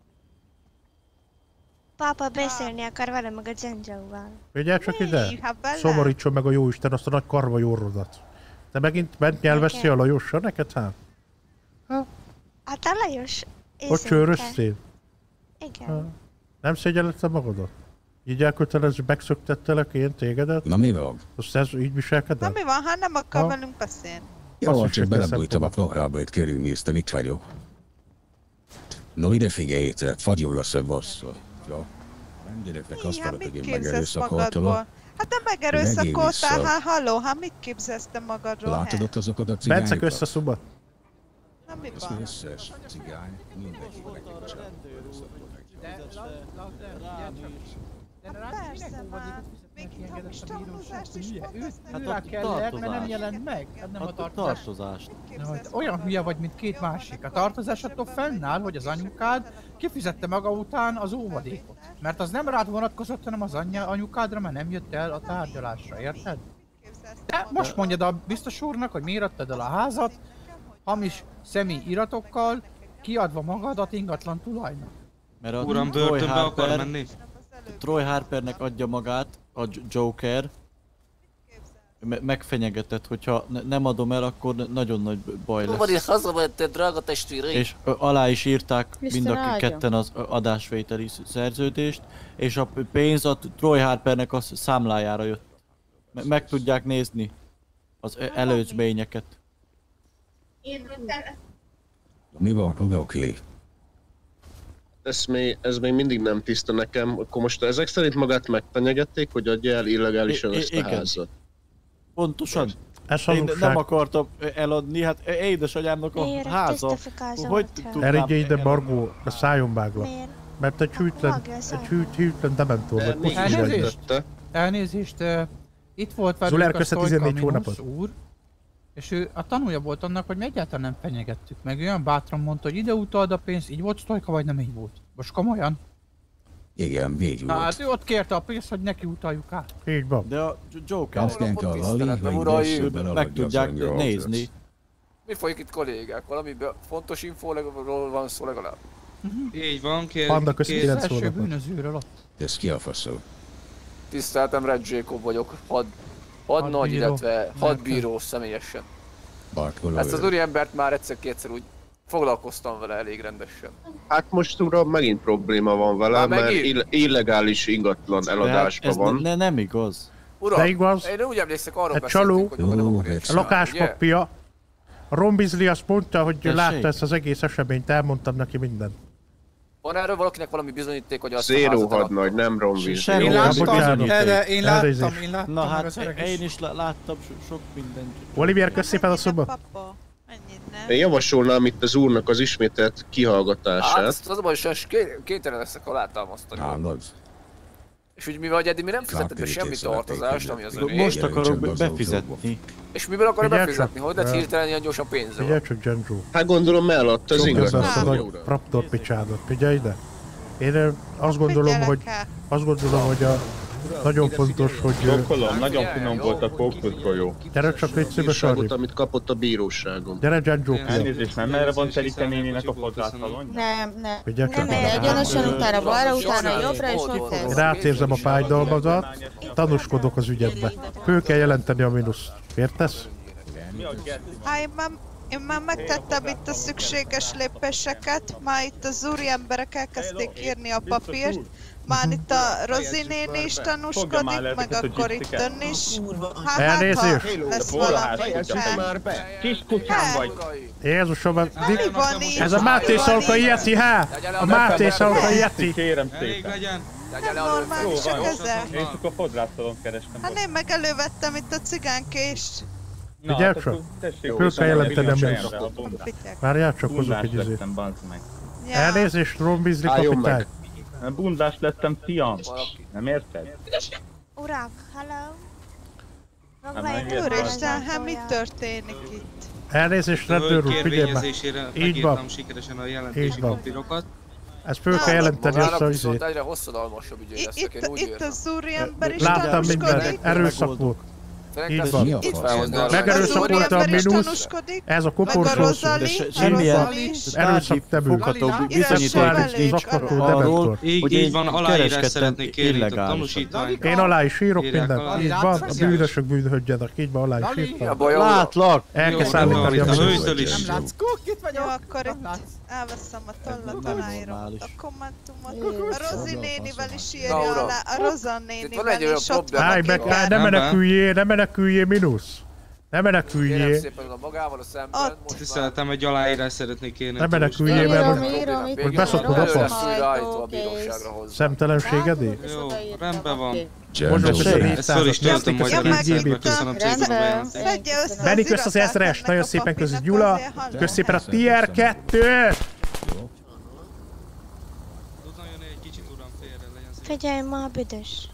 Pápa beszélni akar vele meg a Zsendzsauval. Figyelj csak ide! Szomorítson meg a jóisten azt a nagy karva orrodat. Te megint bent nyelveszti a Lajossal neked hát? Hát a Lajos... Hogy csőröztél? Igen. Nem szégyelled te magadat? Így elkötelező, megszöktettelek én tégedet? Na mi van? Azt ez így viselkedel? Na mi van, hát nem akar velünk beszélni. Jó, csak belebújtam a programba, itt körülnéztem, itt vagyok. No ide figyeljetek, fagyul lesz a bassza. Ja. Nem gyereknek azt mondod, hogy én megerőszakoltalak. Hát nem megerőszakoltál, hát halló, hát mit képzelsz te magadról? Látod ott azokat a cigányokat? Bencek össze szubat. Na mi van? van? Összes cigány, mindenki megkívánság. Persze már, még itt hamis tanulzást is Hát rá kellett, mert nem jelent meg. Hát nem a tartozást. Olyan hülye vagy, mint két másik. A tartozás attól fennáll, hogy az anyukád kifizette maga után az óvadékot. Mert az nem rád vonatkozott, hanem az anyukádra, mert nem jött el a tárgyalásra, érted? De most mondjad a biztos úrnak, hogy miért adtad el a házat, hamis személyi iratokkal, kiadva magadat ingatlan tulajnak. Mert a Uram, börtönbe akar menni? Troy Harpernek adja magát, a Joker. Megfenyegetett, hogyha nem adom el, akkor nagyon nagy baj lesz. Van, hazamented, drága testvéreim. És alá is írták mind a ketten az adásvételi szerződést, és a pénz a Troy Harpernek a számlájára jött. Meg tudják nézni az előzményeket. Mi van, oké. Ez még mindig nem tiszta nekem, akkor most ezek szerint magát megfenyegették, hogy adja el illegálisan ezt a házat. Pontosan. Én nem akartam eladni, hát édesanyámnak a háza. Hogy tudnám? Eredje ide, Margó, a szájon vágla. Mert egy hűtlen dementor vagy. Elnézést, itt volt velünk a Stoika Minusz úr, és ő a tanulja volt annak, hogy mi egyáltalán nem fenyegettük meg. Olyan bátran mondta, hogy ide utald a pénzt, így volt Stoika, vagy nem így volt? Most komolyan? Igen, így volt. Hát ő ott kérte a pénzt, hogy neki utaljuk át. Így van. De a Joker... Aztán kell a meg tudják nézni. Mi folyik itt kollégák? Valami fontos infóról van szó legalább? Így van, Panda köszi 9 első bűnözőről ott. Ez ki a faszol? Tiszteltem, Red Jacob vagyok, hadnagy, illetve hadbíró személyesen. Ezt az úriembert már egyszer-kétszer úgy foglalkoztam vele elég rendesen. Hát most uram, megint probléma van vele, mert illegális ingatlan eladásban van. Nem igaz. Uram, de igaz. Én úgy emlékszek, arról beszéltünk, hogy a lakáspapja. A Ron Weasley azt mondta, hogy látta ezt az egész eseményt, elmondtam neki mindent. Van erről valakinek valami bizonyíték, hogy azt Zero hadnagy, nem Ron Weasley. Én láttam. Na hát, én is láttam sok mindent. Olivier, kösz szépen a szoba. Én javasolnám itt az úrnak az ismételt kihallgatását. Hát azt azonban is kénytelen leszek alátámasztani. És úgy mivel eddig mi nem fizetett be semmi tartozást, ami az övé. Most akarok befizetni. És miből akarod befizetni? Hogy lehet hirtelen ilyen gyorsan pénzzel? Figyelj csak, Genjo. Hát gondolom eladta az ingatlan. Ezt a nagy raptor picsádat, figyelj ide. Én azt gondolom, hogy a nagyon fontos, hogy... Dokkolom, nagyon finom volt a kókuszgolyó. Gyere csak légy szíves arrébb. Amit kapott a bíróságon. Gyere, Genjo. Elnézést, nem erre van Terike néninek a fodrászalonja? Nem. Figyelj csak. Egyenesen utána balra, utána jobbra és úgy én átérzem a fájdalmadat, tanúskodok az ügyedbe. Föl kell jelenteni a mínuszt. Értesz? Én már megtettem itt a szükséges lépéseket, már itt az úriemberek elkezdték írni a papírt, már itt a Rozi néni is tanúskodik, meg akkor itt ön is. Elnézést! Lesz valami. Kis kutyám vagy! Jézusom, ez a Máté Szalkai Yeti, há! A Máté Szalkai Yeti! Kérem szépen. Nem normális a keze. Én csak a fodrásztalon kerestem. Hát én meg elővettem itt a cigánkést. Figyelj csak! Föl kell jelenteni a minusz. Várjál csak, hozok egy izét. Elnézést, Rombizli kapitány. Bundás lettem, fiam. Nem érted? Uram, hello. Úristen, hát mi történik itt? Elnézést, rendőr úr, figyelj már. Így van. Sikeresen a jelentési papírokat. Ezt föl kell jelenteni azt a izét. Egyre hosszadalmasabb ügyei lesznek, én úgy Itt az úriember is láttam mindent, erőszak volt. Így van. Megerőszakolta a minusz, ez a koporsós, semmilyen erőszak tevő, szexuális zaklató dementor. Így van, aláírás szeretnék kérni a tanúsítványt. Én alá is írok mindent, így van, a bűnösök bűnhődjenek, így van, alá is írtam. Látlak! El kell szállítani a minusz. Nem látsz, itt vagy? Jó, akkor itt elveszem a tollat, aláírom a dokumentumot. A Rozi nénivel is írja alá, a Rozan nénivel is ott van. Állj meg, ne meneküljél, minusz. Ne meneküljél. Kérem szépen a magával a szemben. Tiszteltem, egy aláírás szeretnék kérni. Ne meneküljél, mert most beszokod a fasz. Szemtelenségedé? Jó, rendben van. Most ezt föl is töltöm majd a rendszerbe, köszönöm szépen a bejelentést. Benni kösz az ezres, nagyon szépen kösz Gyula. Kösz szépen a tier 2-t. Figyelj ma, büdös.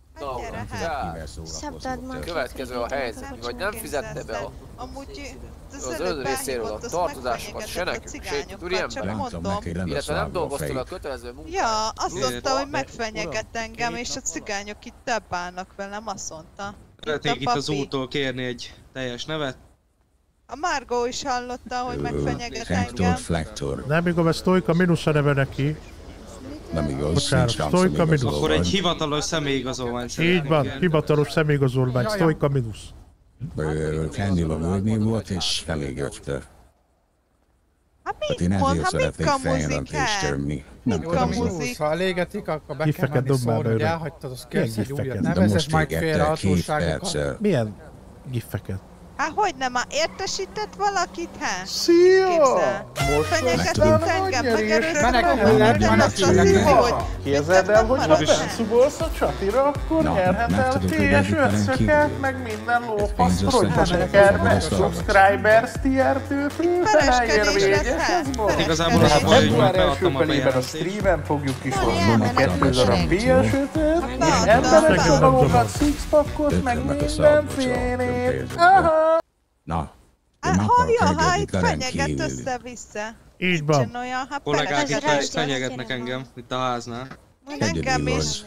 Következő a helyzet, vagy nem fizette be az ön részéről a tartozásokat se nekünk, se itt úriember, illetve nem dolgoztál a kötelező munkát. Ja, azt mondta, hogy megfenyeget engem, és a cigányok itt több állnak velem, azt mondta. Szeretnék itt az úrtól kérni egy teljes nevet. A Margó is hallotta, hogy megfenyeget engem. Nem igaz, ez Stoika minusz a neve neki. Nem igaz, bocsánat, Stoika minusz. Akkor egy hivatalos személyigazolvány szeretnék. Így van, hivatalos személyigazolvány, Stoika minusz. Kennyil a völgynél volt és felégette. Hát mit mond, hát mit kamuzik el? Mit kamuzik? Ha elégetik, akkor be kell menni szólni, hogy elhagytad, az kérsz egy újat. Nevezes majd félre hatóságokat. Milyen giffeket? Hát hogy nem, már értesített valakit, hát? Szia! Most fenyegetett engem, Képzeld el, hogy ha benszugolsz a csatira, akkor nyerhetel TS összöket, meg minden lófasz projteket, subscribers tier 2 főfelejérvényes, ez baj. Igazából az a baj, hogy már első felében a streamen fogjuk kisorolni 2 darab PS5-öt, emberek csodalókat, sixpackot, meg mindenfélét. Na, hallja, itt fenyeget össze-vissza. Így van. Kollégák itt fenyegetnek engem, itt a háznál. Engem is.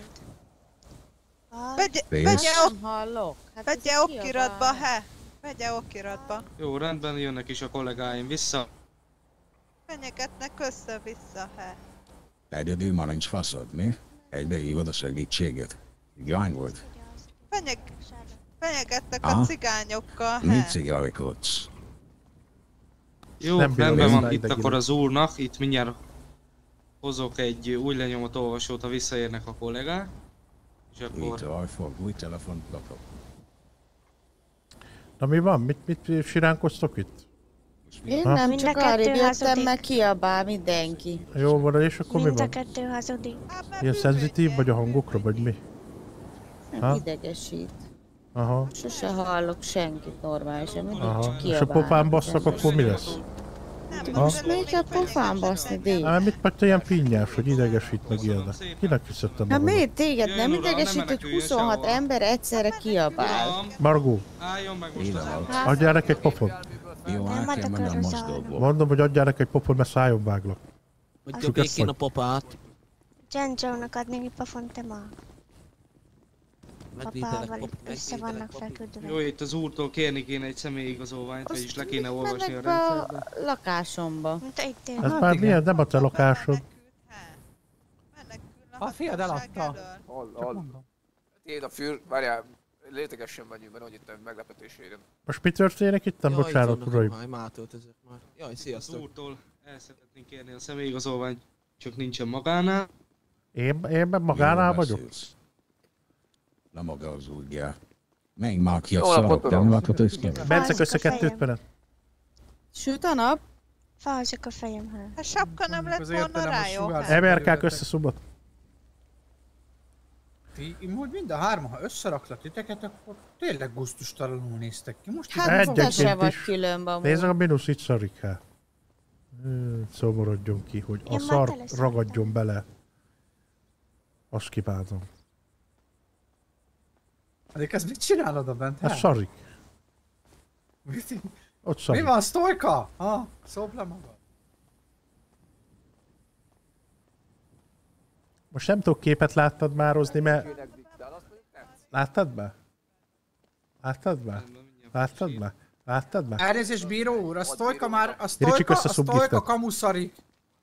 Vegye okiratba, he. Vegye okiratba. Jó, rendben, jönnek is a kollégáim vissza. Fenyegetnek össze-vissza, he. Egyedül ma nincs faszod, mi? Egybe hívod a segítséget. Igány volt. Fenyegettek a cigányokkal, he. Mit cigálkodsz? Jó, rendben van, itt akkor az úrnak, itt mindjárt hozok egy új lenyomott olvasót, ha visszaérnek a kollégák. És akkor... Új telefont lapok. Na mi van? Mit siránkoztok itt? Én nem, csak arrébb jöttem, meg kiabál mindenki. Jó van, és akkor mi van? Mind a kettő hazudik. Ilyen szenzitív vagy a hangokra, vagy mi? Nem idegesít. Aha. Sose hallok senkit normálisan, mindig csak kiabálnak. És a pofán basszak, akkor mi lesz? Most még kell pofán baszni, Dév. Hát mit vagy te ilyen finnyás, hogy idegesít meg ilyenek? Kinek hiszedtem Hát magamat? miért téged nem idegesít, hogy 26 ember egyszerre kiabál? Margó, adjál neki egy pofon. Mondom, hogy adjál neki egy pofon, mert szájon váglak. Adja békén a popát. Jenjo-nak adni egy pofont, te ma. Papával össze vannak feküdve. Jó, itt az úrtól kérni kéne egy személyigazolványt, vagyis le kéne olvasni a rendszerbe. A lakásomba. Ez már milyen, nem a te lakásod. A fiad eladta. Hol. Tiéd a fűr, várjál, létegesen menjünk, mert hogy itt meglepetésére. Most mi történik itt? Bocsánat, uraim. Jaj, sziasztok. Az úrtól el szeretnénk kérni a személyigazolványt, csak nincsen magánál. Én magánál vagyok? Nem maga az úrja. Menj már ki a szalapot, és kérem. Bence, össze 2 perc. Süt a nap? Fázsak a fejemhez. A sapka nem lett volna rá, jó? MRK-k összeszubott. Úgy mind a hárman, ha összeraktak titeket, akkor tényleg gusztustalanul néztek ki. Most hát te se vagy különben. Nézd, a mínusz itt szarik, hát. Szomorodjon ki, hogy a szar ragadjon bele. Azt kibánom. Addig ezt mit csinálod a bent? Ez szarik. Ott szarik. Mi van, Sztojka? Szopd le magad. Most nem tudok képet láttad mározni, mert... Láttad be? Láttad be? Láttad be? Láttad be? Elnézést, bíró úr, a Sztojka már... A Sztojka kamuszarik.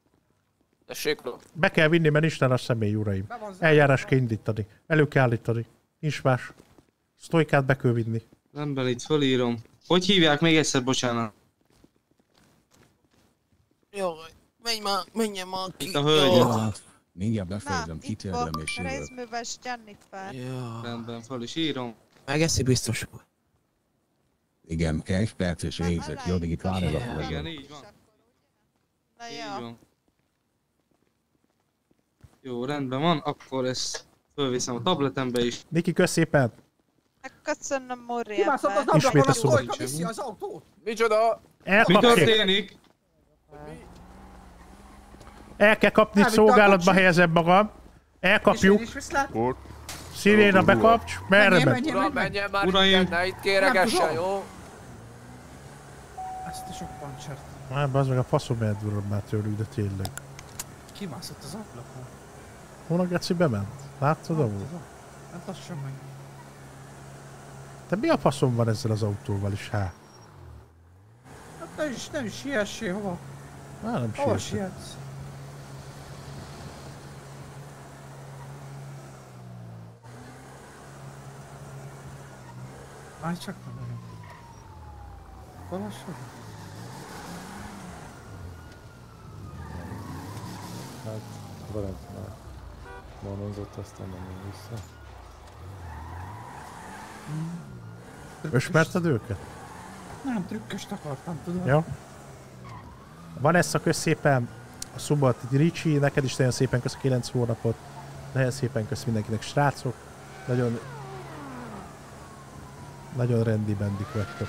Be kell vinni, mert Isten a személy, uraim. Eljárás kell indítani. Elő kell állítani. Nincs más. Sztojkát be kell vinni. Rendben, itt fölírom. Hogy hívják még egyszer, bocsánat? Jó, menjen már ki. Itt a hölgyet. Mindjárt befejezem, kitérem és jövök. Rézműves Jennifer. Ja. Rendben, föl is írom. Megeszi biztos úr. Igen, 1 perc és végzek, jó, itt várjalak meg. Igen, így van. Így van. Jó, rendben van, akkor ezt fölviszem a tabletembe is. Niki, kösz szépen! Köszönöm, Morri. Kibászott az ablakon, a Sztojka viszi az autót! Micsoda? Mi történik? El kell kapni, szolgálatba helyezem magam. Elkapjuk. Sziréna bekapcs. Merre megy? Uram, menjen már innen, ne itt kéregessen, jó? Ezt a sok pancsert. Már bazd meg a faszom eldurom már tőlük, de tényleg. Kimászott az ablakon. Hol a geci bement? Láttad amúgy? Hát lassan meg. Te mi a faszom van ezzel az autóval is, hát? Hát nem is siessél, hova? Már nem hova sietsz. sietsz? Állj csak meg. Valassad? Hát, veled már monozott, aztán nem jön vissza. Ösmerted őket? Nem, trükköst akartam, tudod. Jó. Vanessa, kösz szépen a szubat, Ricsi, neked is nagyon szépen kösz a 9 hónapot. Nagyon szépen kösz mindenkinek, srácok. Nagyon rendi-bendik vagytok.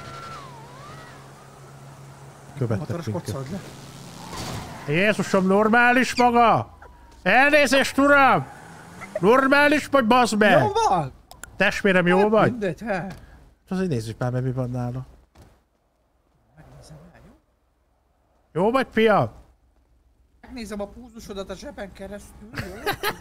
Követtek minket. Jézusom, normális maga! Elnézést, uram! Normális vagy, bazd meg! Jó van! Testvérem, jó vagy? Mindegy, he? Azért nézzük már, mert mi van nála. Megnézem el, jó? Jó vagy, fia? Megnézem a púzusodat a zseben keresztül, jó?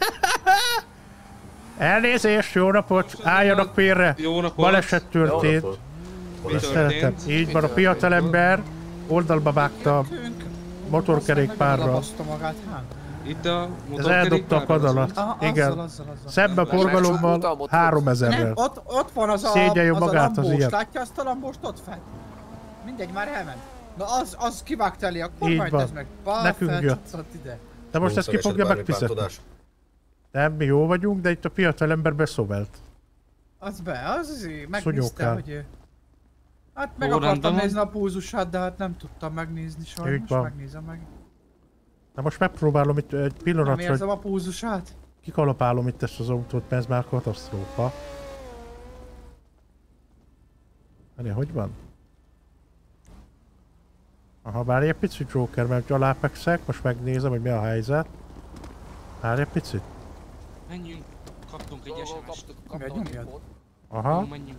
Elnézést, jó napot! Álljanak félre! Jó napot! Baleset történt. Mi történt? Így van, a fiatalember oldalba vágta a motorkerékpárra. Itt a motorkerékpárra? Ez eldobta a pad alatt. Igen. Szembe forgalommal 3000-rel. Ott van az a lambós, látja azt a lambost ott fent? Mindegy, már elment. Na az kivágta elé a kormányt, ez meg nekünk jött. De most ezt ki fogja megfizetni. Nem, mi jó vagyunk, de itt a fiatalember beszóvelt. Az megnézte, hogy... Hát meg akartam nézni a púzusát, de hát nem tudtam megnézni sajnos, megnézem meg. Na most megpróbálom itt egy pillanatra, nem érzem a púzusát? Kikalapálom itt ezt az autót, mert ez már katasztrófa. Várjál, hogy van? Aha, várj egy picit, Joker, mert alápekszek, most megnézem, hogy mi a helyzet. Várj egy picit. Menjünk, kaptunk egy SMS-t. Aha. Menjünk.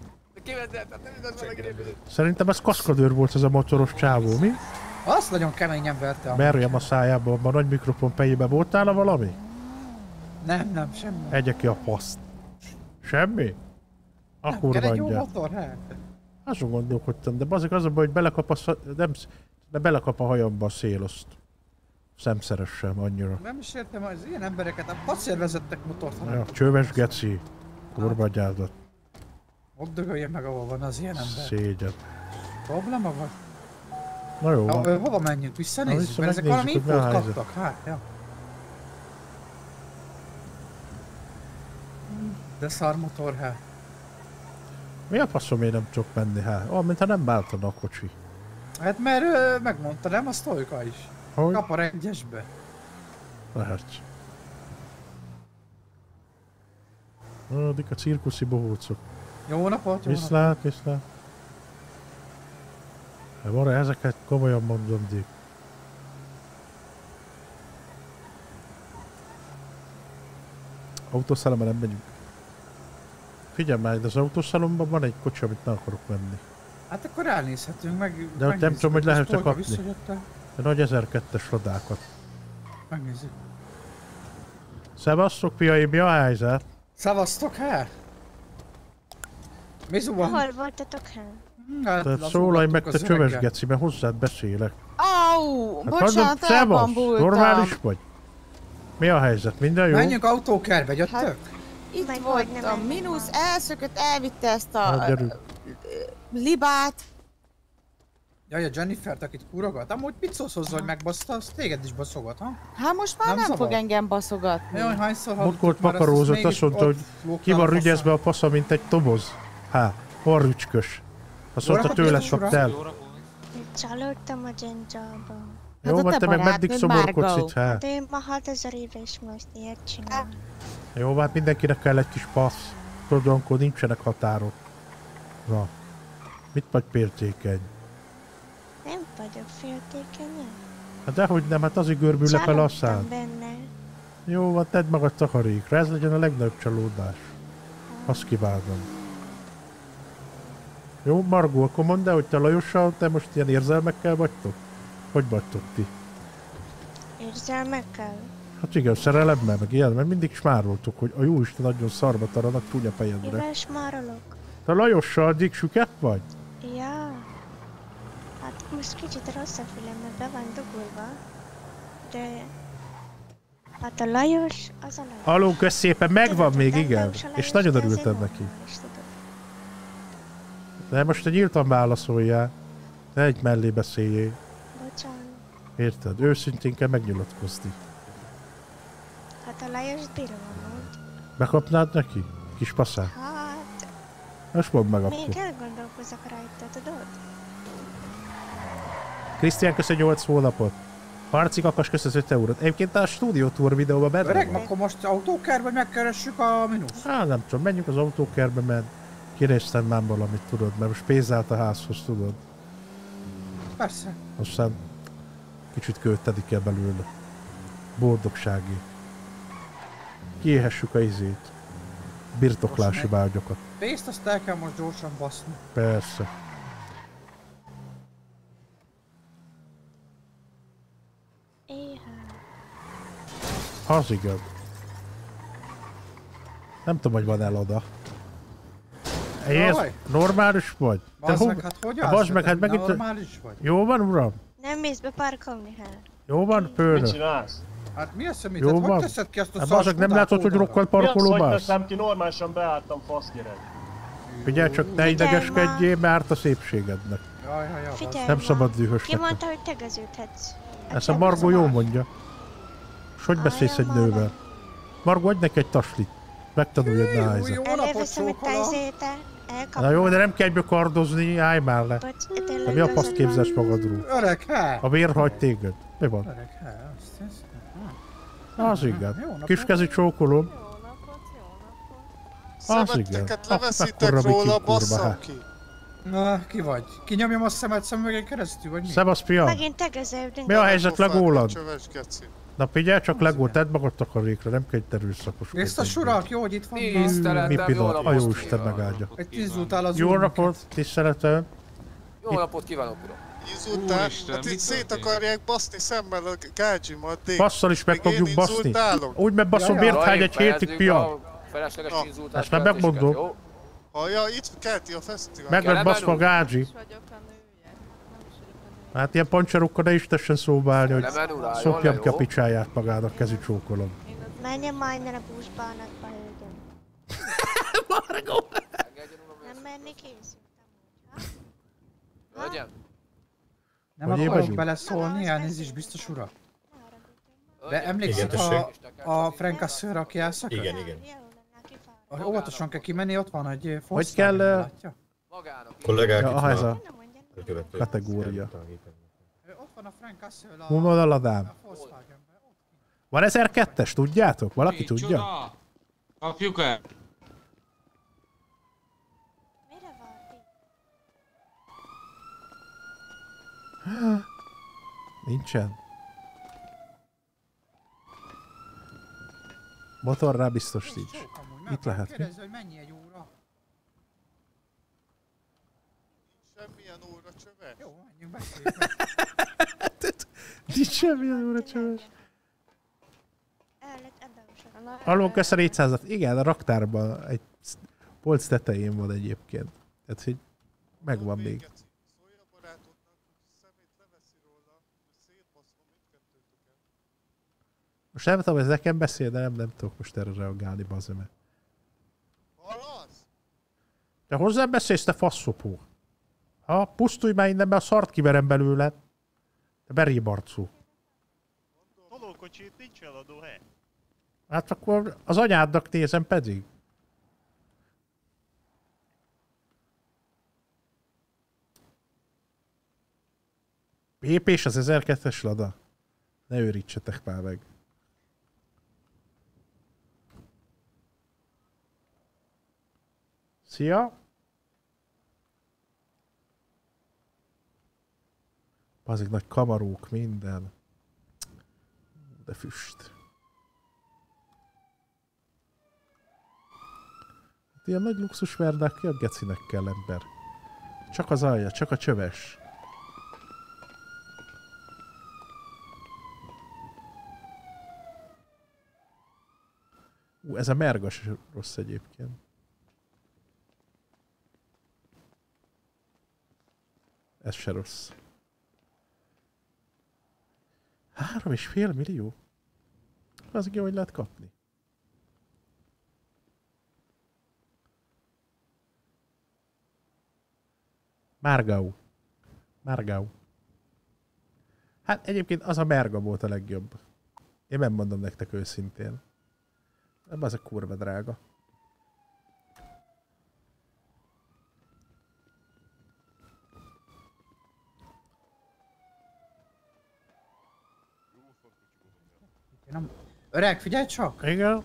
Szerintem ez kaszkadőr volt ez a motoros csávó, mi? Azt nagyon keményen verte a Merjem a szájába, abban a nagy mikrofon fejébe voltál valami? Nem, semmi. Egye ki a faszt. Semmi? A kurva egy jó motor, hát? Azon gondolkodtam, de bazik az a baj, hogy belekap a hajamba a szél, azt szemszeressem annyira. Nem is értem, hogy az ilyen embereket, passzér vezettek motort, hanem... Ja, csöves geci, kurva gyárdat. Ott dögölje meg, ahol van az ilyen ember. Szégyen. Probléma van? Na jó van. Hova menjünk? Visszanézzük, mert ezek valami infót kaptak, hát, ja. De szar motor, hát. Mi a faszom, én nem tudok menni, hát? Olyan, mintha nem váltana a kocsi. Hát mert megmondta, nem? A Sztojka is. Hogy? Kap a rengyesbe. Lehet. Addig a cirkuszi bohócok. Jó napot, jó Viszlát, viszlát. Van ezeket komolyan mondom, Dick. Autószalomban nem megyünk. Figyelj már, de az autószalomban van egy kocsi, amit nem akarok venni. Hát akkor elnézhetünk, meg... De ott nem tudom, hogy lehet-e kapni. De nagy 1002-es rodákat. Megnézzük. Szevasztok, fiaim, mi a helyzet? Szevasztok, hát? Mi zuhan? Hol voltatok, hát? Tehát szólalj meg, te csöves geci, mert hozzád beszélek. Au, bocsánat, elbambultam. Normális vagy? Mi a helyzet? Minden jó? Menjünk autókerbe, jöttök? Hát, itt voltam, mínusz, elszökött, elvitte ezt a libát. Jaj, a Jennifert, akit kurogat? Amúgy mit szólsz hozzá, hogy megbaszta, az téged is baszogat, ha? Hát most már nem fog engem baszogatni. Jaj, hányszor hallottuk Múltkor már vakarózott, azt mondta, hogy ki van rügyezve a pasza, mint egy toboz. Há, van rücskös. Azt mondta, tőle szokd el. Csalódtam a Genjába. Jó, mert te meg meddig szomorkodsz itt, hát? De én ma 6000 éves most ilyet csinálom. Jó, hát mindenkinek kell egy kis passz. Tudod, amikor nincsenek határok. Na, mit vagy féltékeny? Nem vagyok féltékeny. Hát dehogy nem, hát azért görbülök el a szád. Benne. Jó, hát tedd magad takarékra, ez legyen a legnagyobb csalódás. Azt kívánom. Jó, Margó, akkor mondd el, hogy te Lajossal, te most ilyen érzelmekkel vagytok? Hogy vagytok ti? Érzelmekkel? Hát igen, szerelemmel, meg ilyen, mert mindig smároltok, hogy a jóisten adjon szarba taranak csúnya fejedre. Mivel smárolok? Te Lajossal addig süket vagy? Ja. Hát most kicsit rossz a fülem, mert be van dugulva. De... Hát a Lajos, az a Lajos. Halló, kösz szépen, megvan még, igen. És nagyon örültem neki. De most te nyíltan válaszoljál. Ne egy mellé beszéljél. Bocsánat. Érted? Őszintén kell megnyilatkozni. Hát a Lajos bírom amúgy. Bekapnád neki? Kis passzát? Hát... Most mondd meg akkor. Még elgondolkozok rajta, tudod? Krisztián, köszön 8 hónapot. Harci Kakas, köszön 5 eurót. Egyébként a Studio Tour videóban benne Öreg, van. akkor most autókerbe megkeressük a mínusz? Hát nem tudom, menjünk az autókerbe, mert kinéztem már valamit, tudod, mert most pénzált a házhoz, tudod. Persze. Aztán kicsit költedik el belőle. Boldogságé. Kiéhessük a izét. Birtoklási vágyakat. Pénzt azt el kell most gyorsan baszni. Persze. Az igaz. Nem tudom, hogy van-e oda. Normális vagy? Bazd meg, hát hogy bazd meg, hát megint... Normális vagy? Jó van, uram? Nem mész be parkolni, hát. Jó van, főnök? Mit csinálsz? Hát mi az, hogy Jó hogy van. teszed ki azt a Hát nem látod, hogy rokkal parkolóba Mi az, hogy állsz? teszem ki? Normálisan beálltam, faszgyerek. Figyelj csak, ne idegeskedjél, mert árt a szépségednek. Figyelj Nem ma. szabad dühös Ki nekem. mondta, hogy tegeződhetsz? Ezt a Margó jó mondja. És hogy beszélsz egy nővel? Margó, adj neki egy taslit. Megtanulj egy nehezet. Elveszem itt a izéte, elkapom. Na jó, de nem kell egyből kardozni, állj már le. De mi a paszt képzelsz magadról? Öreg, hát! A vér hagy téged. Mi van? Öreg, hát, azt hisz. Az igen. Kiskezi csókolom. Az igen. Leveszitek róla, basszam ki. Na, ki vagy? Kinyomjam a szemed szemüvegen keresztül, vagy mi? Szevasz, fiam. Megint tegeződünk. Mi a helyzet Lególad? Csöves geci. Na figyelj csak Legó, tedd magad takarékra, nem kell itt erőszakos. Biztos urak, jó, hogy itt van. Mi pillanat, a jóisten megáldja. Egy tízútál az Jó úr napot, tiszteletem. Jó napot kívánok, uram. Izultál? Hát itt szét akarják baszni szemmel a gádzsimat. Basszal is meg fogjuk baszni. Úgy megbaszom, miért hány egy hétig, fiam? Ezt már megmondom. Ja, itt kelti a fesztivál. Meg lett baszva a gádzsi. Hát ilyen pancsarokkal ne is tessen szóba állni, hogy szokjam ki a picsáját magának, kezi csókolom. Menjen majd innen a buszbánatba, hölgyem. Margó! Nem menni készültem. Hölgyem? Nem akarok beleszólni, elnézést biztos urak. De emlékszik a Frank Asszőr, aki elszakadt? Igen, igen. Óvatosan kell kimenni, ott van egy hogy kell... Kollégák, ja, itt ez a kategória. Hol van a ladám? Van 1002-es, tudjátok? Valaki tudja? Kapjuk el? Nincsen. Motorrá biztos nincs. Itt lehet mi? Kérdezz, hogy mennyi egy óra? Semmilyen óra csöves. Jó, menjünk beszéljünk. Nincs semmilyen óra csöves. Hallom, kösz a 400-at. Igen, a raktárban egy polc tetején van egyébként. Tehát, hogy megvan még. Most nem tudom, ez nekem beszél, de nem tudok most erre reagálni, bazeme. Te hozzám beszélsz, te faszopó. Ha, pusztulj már innen, mert a szart kiverem belőle. Te berébb arcú. Tolókocsit nincs eladó hely. Hát akkor az anyádnak nézem pedig. Pépés az 1002-es Lada. Ne őrítsetek már meg. Szia! Bazzik nagy kamarók, minden. De füst. Ilyen nagy luxusverdák ki a gecinek kell, ember. Csak az alja, csak a csöves. Ez a mergas rossz egyébként. Ez se rossz. 3,5 millió? Az jó, hogy lehet kapni. Márgau. Márgau. Hát egyébként az a Merga volt a legjobb. Én nem mondom nektek őszintén. Nem az a kurva drága. Öreg, figyelj csak! Igen?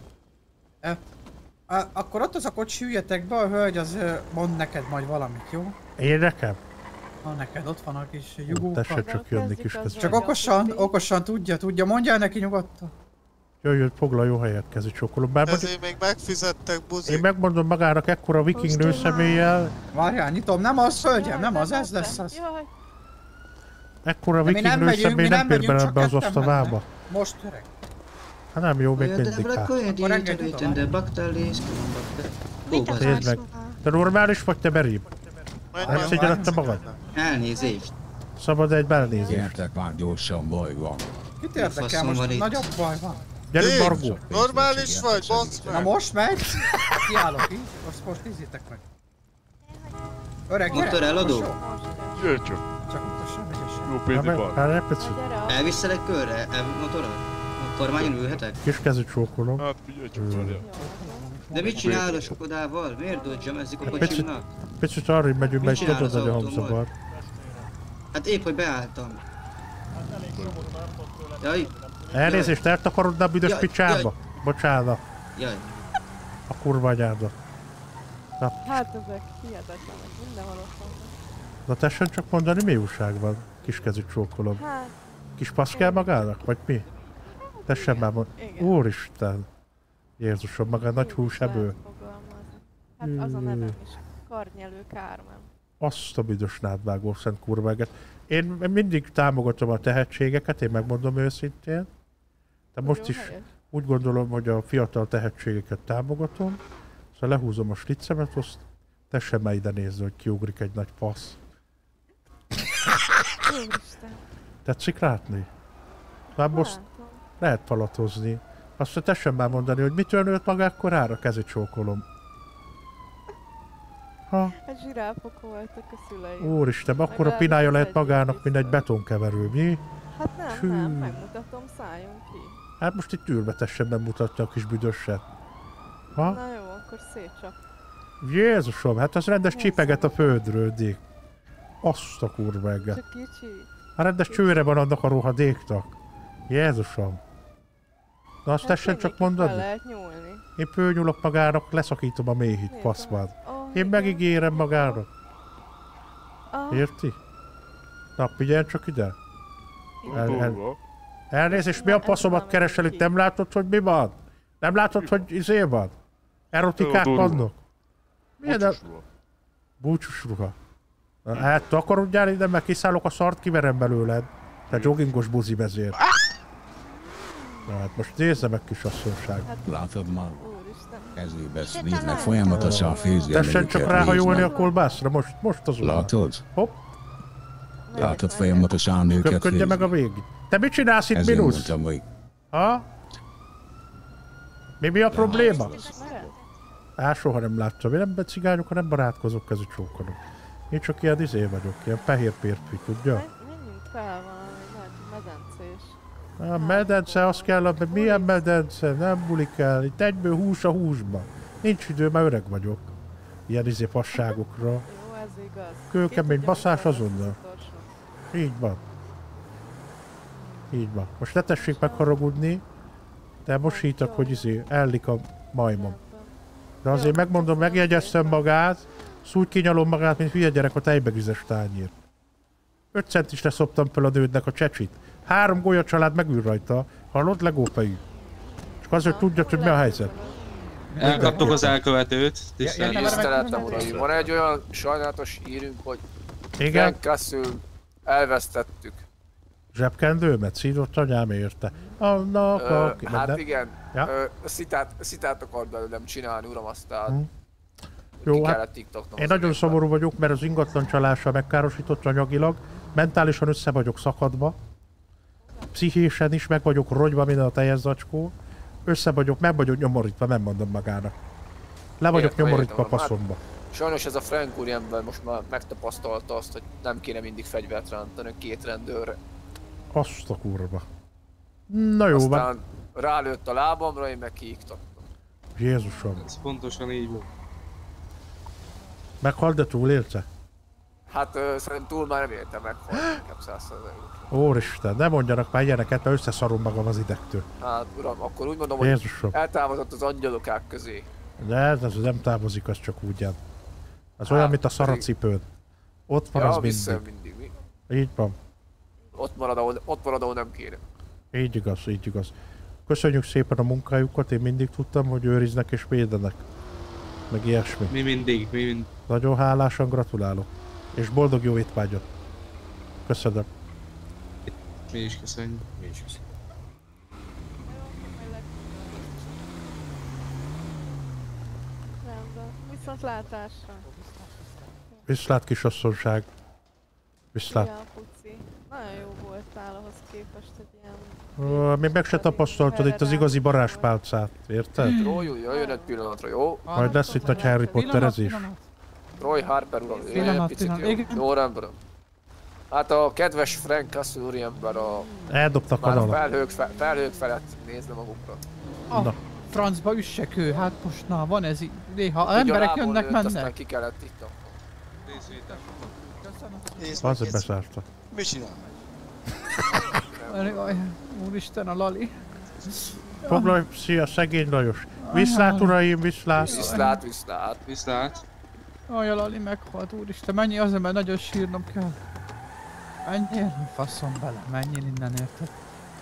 Akkor ott az a kocsi, üljetek be, a hölgy az mond neked majd valamit, jó? Én nekem? Na neked ott van a kis jugóka. Tessék csak jönni kis közben. Csak okosan tudja, mondjál neki nyugodtan. Jöjjön, foglalj jó helyet, kezi csókolom. Ezért még megfizettek, buzik. Én megmondom magának ekkora viking nőszemélyel. Várjál, nyitom, nem az, hölgyem, nem az, ez lesz az. Ekkora viking nőszemély nem fér bele ebbe az osztalába. Most öreg. Hát nem jó, még mindig hát. Nézd meg. Te normális vagy, te berébb? Nem szégyeled te magad? Elnézést. Szabad egy belnézést. Gyertek már gyorsan, baj van. Kit érdekel, most nagyobb baj van. Gyerünk, Margó. Normális vagy, baszd meg. Na most megy. Kiállok így, most nézzétek meg. Öreg, motor eladó? Jöjj csak. Csak utolsó megyesen. Jó pénzi van. Elvisztelek körre, motorral? A kormányon ülhetek? Kis kezű csókolom. Hát figyelj csak várjál. De mit csinál a Skodával? Miért dodgemezik a kocsimnak? Picit arra megyünk, mert tudod, hogy a hangzavar. Hát épp, hogy beálltam. Jaj. Elnézést, eltakarod a büdös picsába? Bocsánat. Jaj. A kurva anyáda. Na. Hát ezek hihetetlenek, mindenhol ott vannak. Na tessen csak mondani, mi újság van? Kiskezű csókolom. Hát. Kis pasz kell magának, vagy mi? Tessen már mondani. Úristen. Jézusom, maga nagy húsebő. Hát az a nevem is. Karnyelő Kármen. Azt a büdös nádvágó szent kurváget. Én mindig támogatom a tehetségeket, én megmondom őszintén. De most is úgy gondolom, hogy a fiatal tehetségeket támogatom. Szóval lehúzom a slitzemet, azt tessen már ide nézni, hogy kiugrik egy nagy passz. Tetszik látni? Már most lehet palatozni. Azt tessen már mondani, hogy mitől nőtt magák korára, kezi csókolom. Ha? Hát zsiráfok voltak a szüleim. Úristen, akkor a pinája lehet magának, mint egy betonkeverő, mi? Hát nem, megmutatom, szálljunk ki. Hát most itt ülve tessen bemutatja a kis büdöset. Ha? Na jó, akkor szétcsap. Jézusom, hát az rendes csipeget a földről, Dick. Azt a kurva egget. Csak kicsi. Hát rendes csőre van annak a rohadéknak. Jézusom. Na azt tessen csak mondani. Lehet nyúlni. Én fölnyúlok magának, leszakítom a méhit, faszmád. Én megígérem magának. Érti? Na, figyelj csak ide. Elnézést, és mi a paszomat keresel itt? Nem látod, hogy mi van? Nem látod, hogy izé van? Erotikák vannak? Milyen a... Búcsús ruha. Hát, te akarodjál ide, mert kiszállok a szart, kiverem belőled. Te joggingos buzi vezér. Na hát most nézze meg, kisasszonyság. Látod már? Kezébe szvíznek folyamatosan főzni. Tessen csak ráhajolni a kolbászra, most azonnal. Látod? Hopp. Látod folyamatosan nőket köpködje meg a végig. Te mit csinálsz itt, Minusz? Ha? Mi a probléma? Hát soha nem láttam. Én nem becigányok, hanem barátkozok, kezi csókolok. Én csak ilyen izé vagyok, ilyen fehér férfi, tudja? Menjünk fel valami nagy medencés. A medence, az kell, hogy milyen medence, nem bulik el. Itt egyből hús a húsba. Nincs idő, mert öreg vagyok. Ilyen izé fasságokra. Jó, ez igaz. Kőkemény baszás azonnal. Így van. Így van. Most ne tessék megharagudni, de most hítak, hogy izé, ellik a majmom. De azért megmondom, megjegyeztem magát, úgy kinyalom magát, mint hülye gyerek a tejbegizes tányért. 5 centisre szoptam fel a nődnek a csecsit. 3 golya család megül rajta, hallod, legópejű. Csak azért tudja, hogy mi a helyzet. Elkaptuk az elkövetőt. Tiszteletem, uraim. Van egy olyan sajnálatos hírünk, hogy igen? Frank Castle elvesztettük. Zsebkendőmet szídott anyám érte. Annak hát igen, ja? szitát akart belőlem csinálni, uram, aztán jó, hát én nagyon szomorú vagyok, mert az ingatlan csalással megkárosított anyagilag, mentálisan össze vagyok szakadva, pszichésen is meg vagyok rogyva, minden a teljes zacskó, meg vagyok nyomorítva, nem mondom magának. Le vagyok nyomorítva a passzomba. Hát, sajnos ez a Frank úriember most már megtapasztalta azt, hogy nem kéne mindig fegyvert rántani 2 rendőrre. Azt a kurva. Na jó, aztán rálőtt a lábamra, én meg kiiktattam. Jézusom. Ez pontosan így volt. Meghalt, de túlélte? Hát szerintem túl már nem éltem meg, inkább 100%. Úristen, ne mondjanak már ilyeneket, mert összeszarom magam az idegtől. Hát uram, akkor úgy mondom, Jézusom. hogy eltávozott az angyalokák közé. De ez nem távozik, az csak ugyan. Az hát, olyan, mint a szaracipőd. Ott van az mindig. Mi? Így van. Ott marad, ahol nem kéne. Így igaz, így igaz. Köszönjük szépen a munkájukat, én mindig tudtam, hogy őriznek és védenek. Meg ilyesmi. Mi mindig. Nagyon hálásan gratulálok. És boldog jó étvágyat. Köszönöm. Mi is köszönjük. Rendben. Viszontlátásra. Viszlát, kisasszonyság. Viszlát. Ja, puci. Nagyon jó voltál ahhoz képest, hogy ilyen... Még meg se tapasztaltad itt az igazi varázspálcát, érted? Roy, jöjjön egy pillanatra, jó? Majd lesz itt nagy Harry Potterezés. Roy Harper uram, jöjjön egy picit, jó? Jó rendben. Hát a kedves Frank Castle úriember a... Eldobtak a dalat. Felhők felett nézve magukra. A francba üssek ő, hát most na, van ez így. Néha emberek jönnek, mennek. Aztán ki kellett itt. Azért beszárta. Mit csinál? Úristen, a Lali. Foglalj, szia, szegény Lajos. Viszlát, uraim, viszlát. Viszlát. Aj, a Lali meghalt, úristen, menj azért, mert nagyon sírnom kell. Menjél, faszom bele, menjél innen, érted?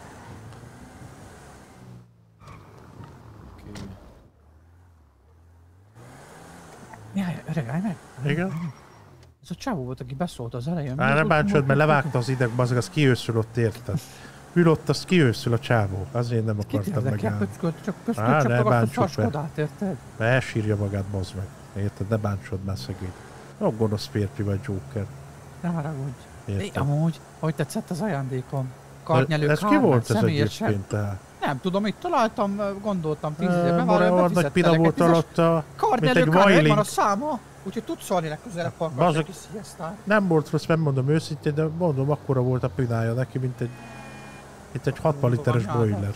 Jaj, öreg, állj meg! Igen? Ez a csávó volt, aki beszólt az elején. Ne bántsod, mert levágta az ideg, bazeg, az kiőszül ott, érted? Ülott, az kiőszül a csávó. Azért nem akartam megállni. Ne bántsod meg. Elsírja magát, bazd meg. Érted? Ne bántsod már szegény. Jó gonosz férfi vagy, Joker. Ne haragudj. Amúgy, hogy tetszett az ajándékom? Karnyelő ez ki volt ez egyébként tehát? Nem tudom, itt találtam, gondoltam 10 évben, már nagy pina volt alatta, mint egy Karnyelő van a száma, úgyhogy tudsz szólni legközelebb parkolni neki sziasztál. Nem volt rossz, nem mondom őszintén, de mondom, akkora volt a pinája neki, mint egy 60 literes boiler.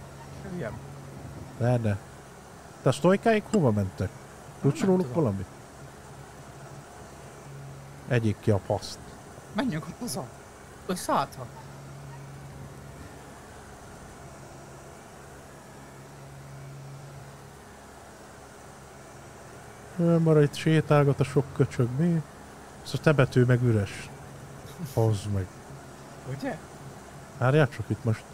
Ne. De a sztojkáik hova mentek? Tudsz róluk valamit? Egyik ki a paszt. Menjünk haza. Összeálltva. Már itt sétálgat a sok köcsög, mi? Ez a tebető meg üres. Hozd meg. Ugye? Várjál csak itt most.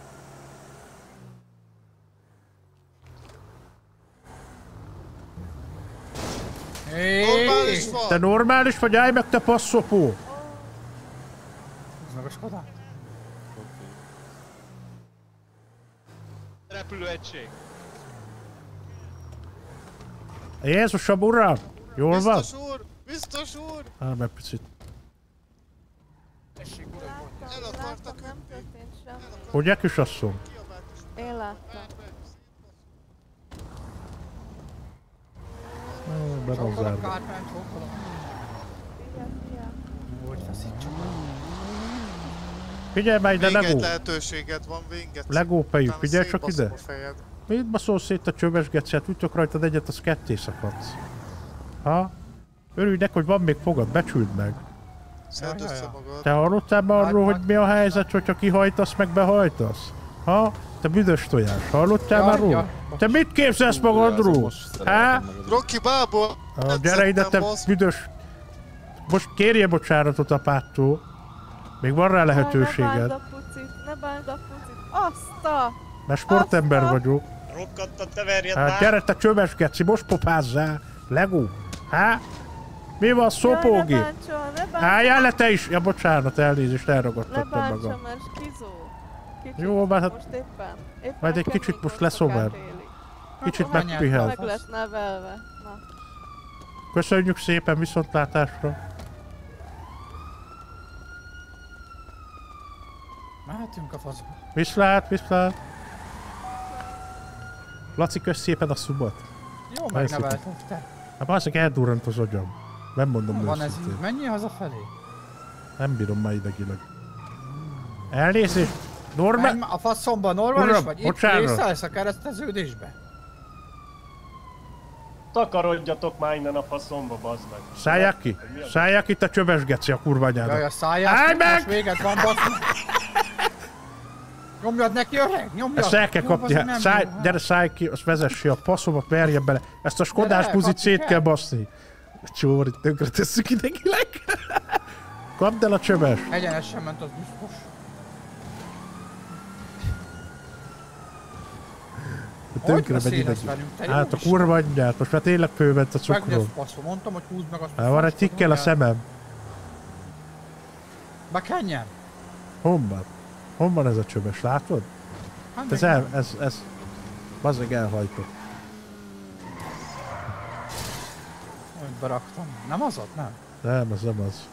Normális van! Te normális vagy? Állj meg, te passzopó! Húzd meg a Skodát. Repülőegység. Jézusom, uram! Jól van? Biztos úr! Biztos úr! Állj meg picit. El akartak Nem történt semmi. Ugye, kisasszony? Én láttam. Be van zárva. Figyelj már ide, Még egy Legó! lehetőséged van, véget. Legó fejű, figyelj csak ide! A fejed. Mit baszol szét a csöves gecet? Ütök rajtad egyet, az ketté szakadsz. Ha? Örülj neki, hogy van még fogad, becsüld meg. Szedd össze magad. Te hallottál már arról, hogy mi a helyzet, hogyha kihajtasz, meg behajtasz? Ha? Te büdös tojás, hallottál már róla? Te mit képzelsz magadról? Há? Rocky Bából! Gyere ide, te büdös... Most kérje bocsánatot apától. Még van rá lehetőséged. Ne bánd a pucit, azt a... Mert sportember vagyok. Rokkadtad, te verjed Hát már! gyere, te csöves geci, most popázzál! Legó! Há? Mi van, szopógi? Ne bántson! Álljál le te is! Ja, bocsánat, elnézést, elragadtattam magam. Ne bántson, mert skizó. Jó, mert hát... Most éppen Majd egy kicsit most leszomel. Kicsit megpihel. Meg lett nevelve. Na. Köszönjük szépen, viszontlátásra! Mehetünk a faszba. Viszlát, viszlát! Laci, kösz szépen a szubot. Jó megnevelted te. Hát baszak, eldurrant az agyam. Nem mondom Van ez őszintén. így, menjél hazafelé. Nem bírom már idegileg. Elnézést! Menj a faszomba, normális Uram, vagy? Itt bocsánat. részelsz a kereszteződésbe? Takarodjatok már innen a faszomba, bazd meg. Szállják ki! Szállják ki, te csöves geci a kurva anyádat. Jaj, a szállják Állj ki, meg! most véget van, bassz meg! Nyomjad neki, öreg, nyomjad! Ezt el kell Jó, kapni, bazd, nem szállj, jó, gyere, szállj ki, azt vezessi a paszomat, verje bele. Ezt a skodás Gyere, buzit kapjuk szét el. kell baszni. Csóri, tönkre tesszük idegileg. Kapd el a csöves. Egyenesen ment az biztos. Tönkre megy idegileg. Hát a kurva anyját, most már tényleg fölment a cukrom. Megnézd, baszom, mondtam, hogy húzd meg azt. Hát van egy tikkel a szemem. Bekenjen! Honnan? Honnan ez a csöves, látod? Hát Ez bazzeg elhajtott. Beraktam. Nem azad, nem? Nem, az nem az.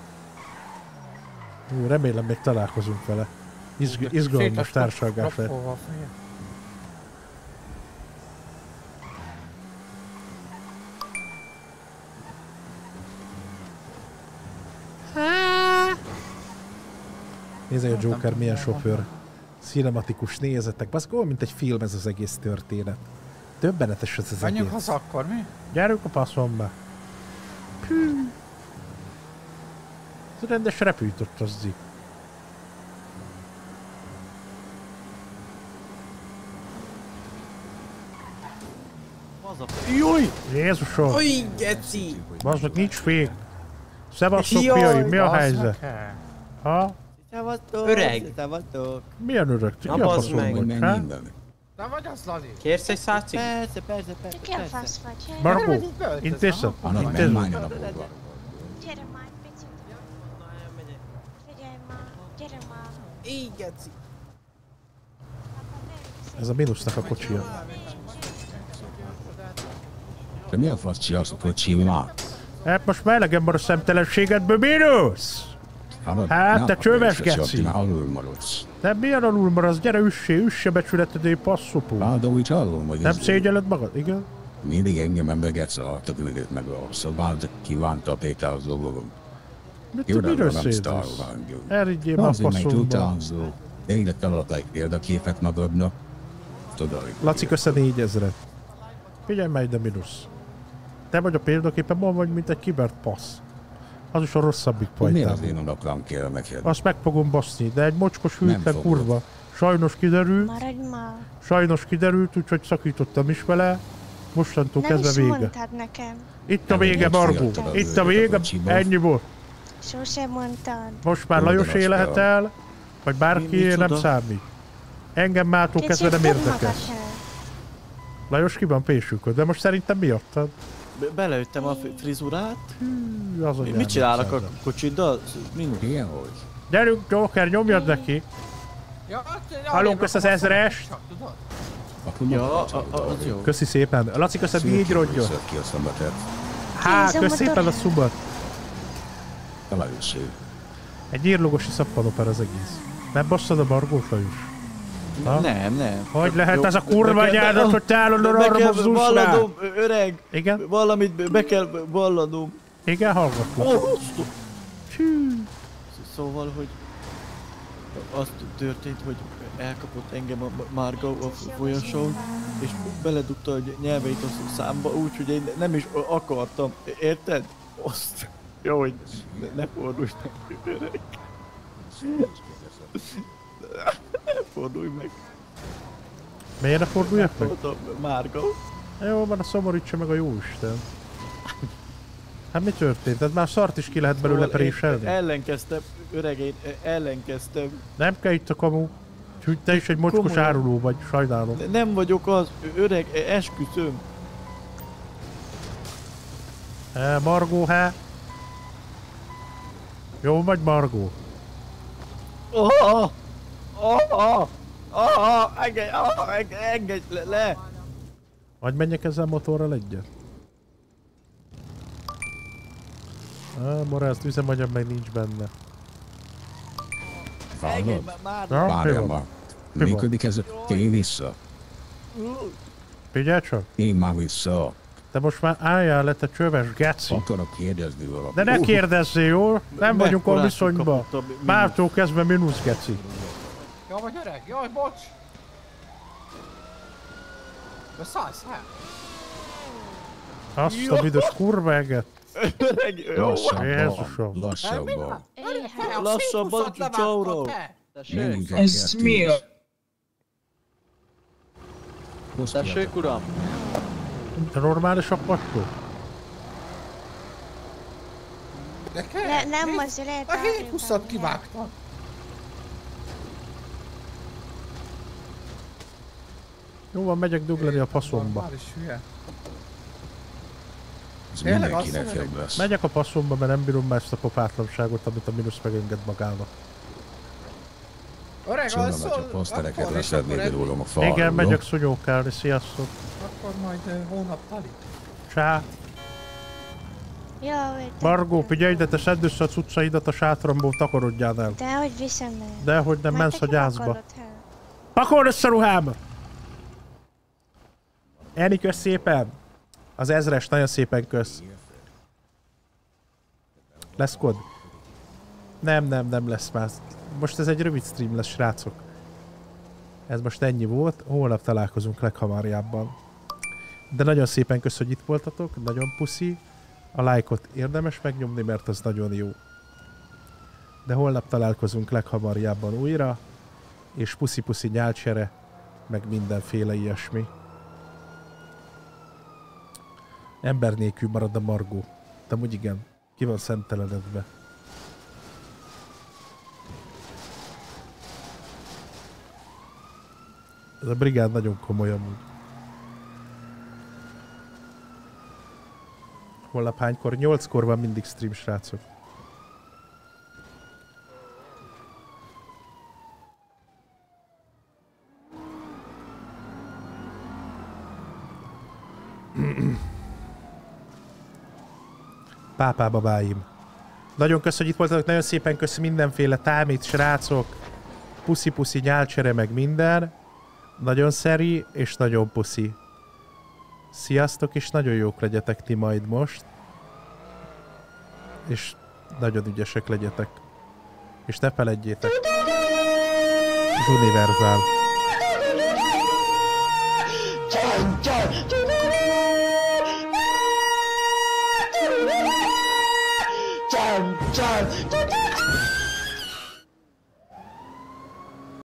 Remélem még találkozunk vele. Izgalmas társalgás lehet. Nézzél, a Joker milyen sofőr. Cinematikus nézetek. Baszk, olyan, mint egy film ez az egész történet. Döbbenetes ez az Menjünk egész. haza akkor, mi? Gyerünk a passzomba. Ez rendes repültött az zik. Júj! Jézusom! Oj, geci! Bazdmeg, nincs fék. Szevasztok, fiai, mi a helyzet? Ha? Öreg. Milyen öreg? Ti Na, ki a bazd faszom meg. vagy? Meg Ha? minden. Te vagy az, Lali? Kérsz egy 100 cigit? Persze. Ki a fasz vagy? Markó, intézed? Intézed? Gyere már, picit. Figyelj már, gyere már. Így, geci. Ez a mínusznak a kocsia. De mi a fasz csinálsz a kocsim már? Hát most már elegem van a szemtelenségedből, mínusz! Hát te csöves geci! Alul maradsz. De milyen alul maradsz? Gyere, üsse becsületedé, passzopó! De úgy hallom, hogy Nem szégyelled magad, igen? Mindig engem emlegetsz a többülét meg a szobát, kívánta Péter az dolgom. Miről szédülsz? Elrigyél már a passzomba! De ide találtak egy példaképet magadnak. Tudod. Laci, kösze 4000-et. Figyelj már ide, mínusz. Te vagy a példaképen, ma vagy, mint egy kibert passz. Az is a rosszabbik Miért pajtám. az én unokám kell neked? Azt meg fogom baszni, de egy mocskos hűtlen kurva. Sajnos kiderült. Maradj már. Sajnos kiderült, úgyhogy szakítottam is vele. Mostantól Nem kezdve is vége. mondtad nekem. Itt a vége, Margó. Itt a vége, ennyi volt. Sosem mondtad. Most már Lajosé lehet el, vagy bárki nem számít. Engem mától kezdve nem érdekel. Lajos ki van pésülköd, de most szerintem miattad? Beleüttem a frizurát. Mit csinálnak a kocsiddal? Ilyen hogy? Gyerünk, Joker, nyomjad neki! Hallunk össze az 1000-est! Ja, az jó. Köszi szépen. Laci, köszönöm 4 rongyot. Köszi szépen a szubat. Egy írlogosi szappanoper az egész. Nem basszad a Margót, Lajos? Nem. Hogy lehet ez a kurva nyádat, hogy te állandóan arra mozdulsz rá? Vallanom, öreg. Igen? Valamit be kell vallanom. Igen, hallgatlak. Szóval, hogy az történt, hogy elkapott engem a Márga a folyosón, és beledugta a nyelveit a számba, úgyhogy én nem is akartam. Érted? Azt. Jó, hogy ne fordulj meg, öreg. Ne fordulj meg. Miért ne forduljak meg? Márga. Jó, van, a szomorítsa meg a jóisten. Hát mi történt? Hát már szart is ki lehet belőle préselni. Ellenkeztem, öreg, én ellenkeztem. Nem kell itt a kamu. Te is egy mocskos áruló vagy, sajnálom. Nem vagyok az, öreg, esküszöm. Margó, Jó vagy, Margó? Engedj le! Vagy menjek ezzel a motorral egyet? Morales üzemanyag meg nincs benne. Várjál már. Működik ez? Én vissza. Figyelj csak. Én már vissza. Te most már álljál le, te csöves geci. Akarok kérdezni valamit. De ne kérdezzél, jó? Nem vagyunk a viszonyban. Mártól kezdve mínusz geci. Jó vagy öreg? Jaj, bocs! Beszállsz, hát? Azt a büdös kurva eget. Öreg, jó. Jézusom. Lassabban. Lassabban, csóról. Ez mi a... Tessék, uram? Te normális a pattó? Nem, az lehet. A 720-at kivágtad. Jó van, megyek duglani a faszomba. Már is hülye. Ez mindenkinek jobb lesz. Megyek a passzomba, mert nem bírom már ezt a pofátlanságot, amit a mínusz megenged magának. Öreg, alszol? Csak posztereket leszednéd rólam a falról. Igen, megyek szonyókálni, sziasztok. Akkor majd hónap tali. Csá. Margó, figyelj, de te szedd össze a cuccaidat a sátramból, takarodjál el. Dehogy viszem el. Dehogy nem mensz a gyászba. Pakold össze ruhámat! Eni, kösz szépen! Az 1000-es, nagyon szépen kösz. Lesz kod? Nem lesz már. Most ez egy rövid stream lesz, srácok. Ez most ennyi volt, holnap találkozunk leghamarjábban. De nagyon szépen kösz, hogy itt voltatok, nagyon puszi. A lájkot érdemes megnyomni, mert az nagyon jó. De holnap találkozunk leghamarjábban újra. És puszi-puszi nyálcsere, meg mindenféle ilyesmi. Ember nélkül marad a Margó. De úgy igen, ki van szentelenedve. Ez a brigád nagyon komoly amúgy. Holnap hánykor? 8-kor van mindig stream, srácok. Pápá babáim. Nagyon kösz, hogy itt voltatok, nagyon szépen kösz mindenféle támít, srácok. Puszi-puszi, nyálcsere, meg minden. Nagyon szeri, és nagyon puszi. Sziasztok, és nagyon jók legyetek ti majd most. És nagyon ügyesek legyetek. És ne feledjétek. Az univerzál. Jump,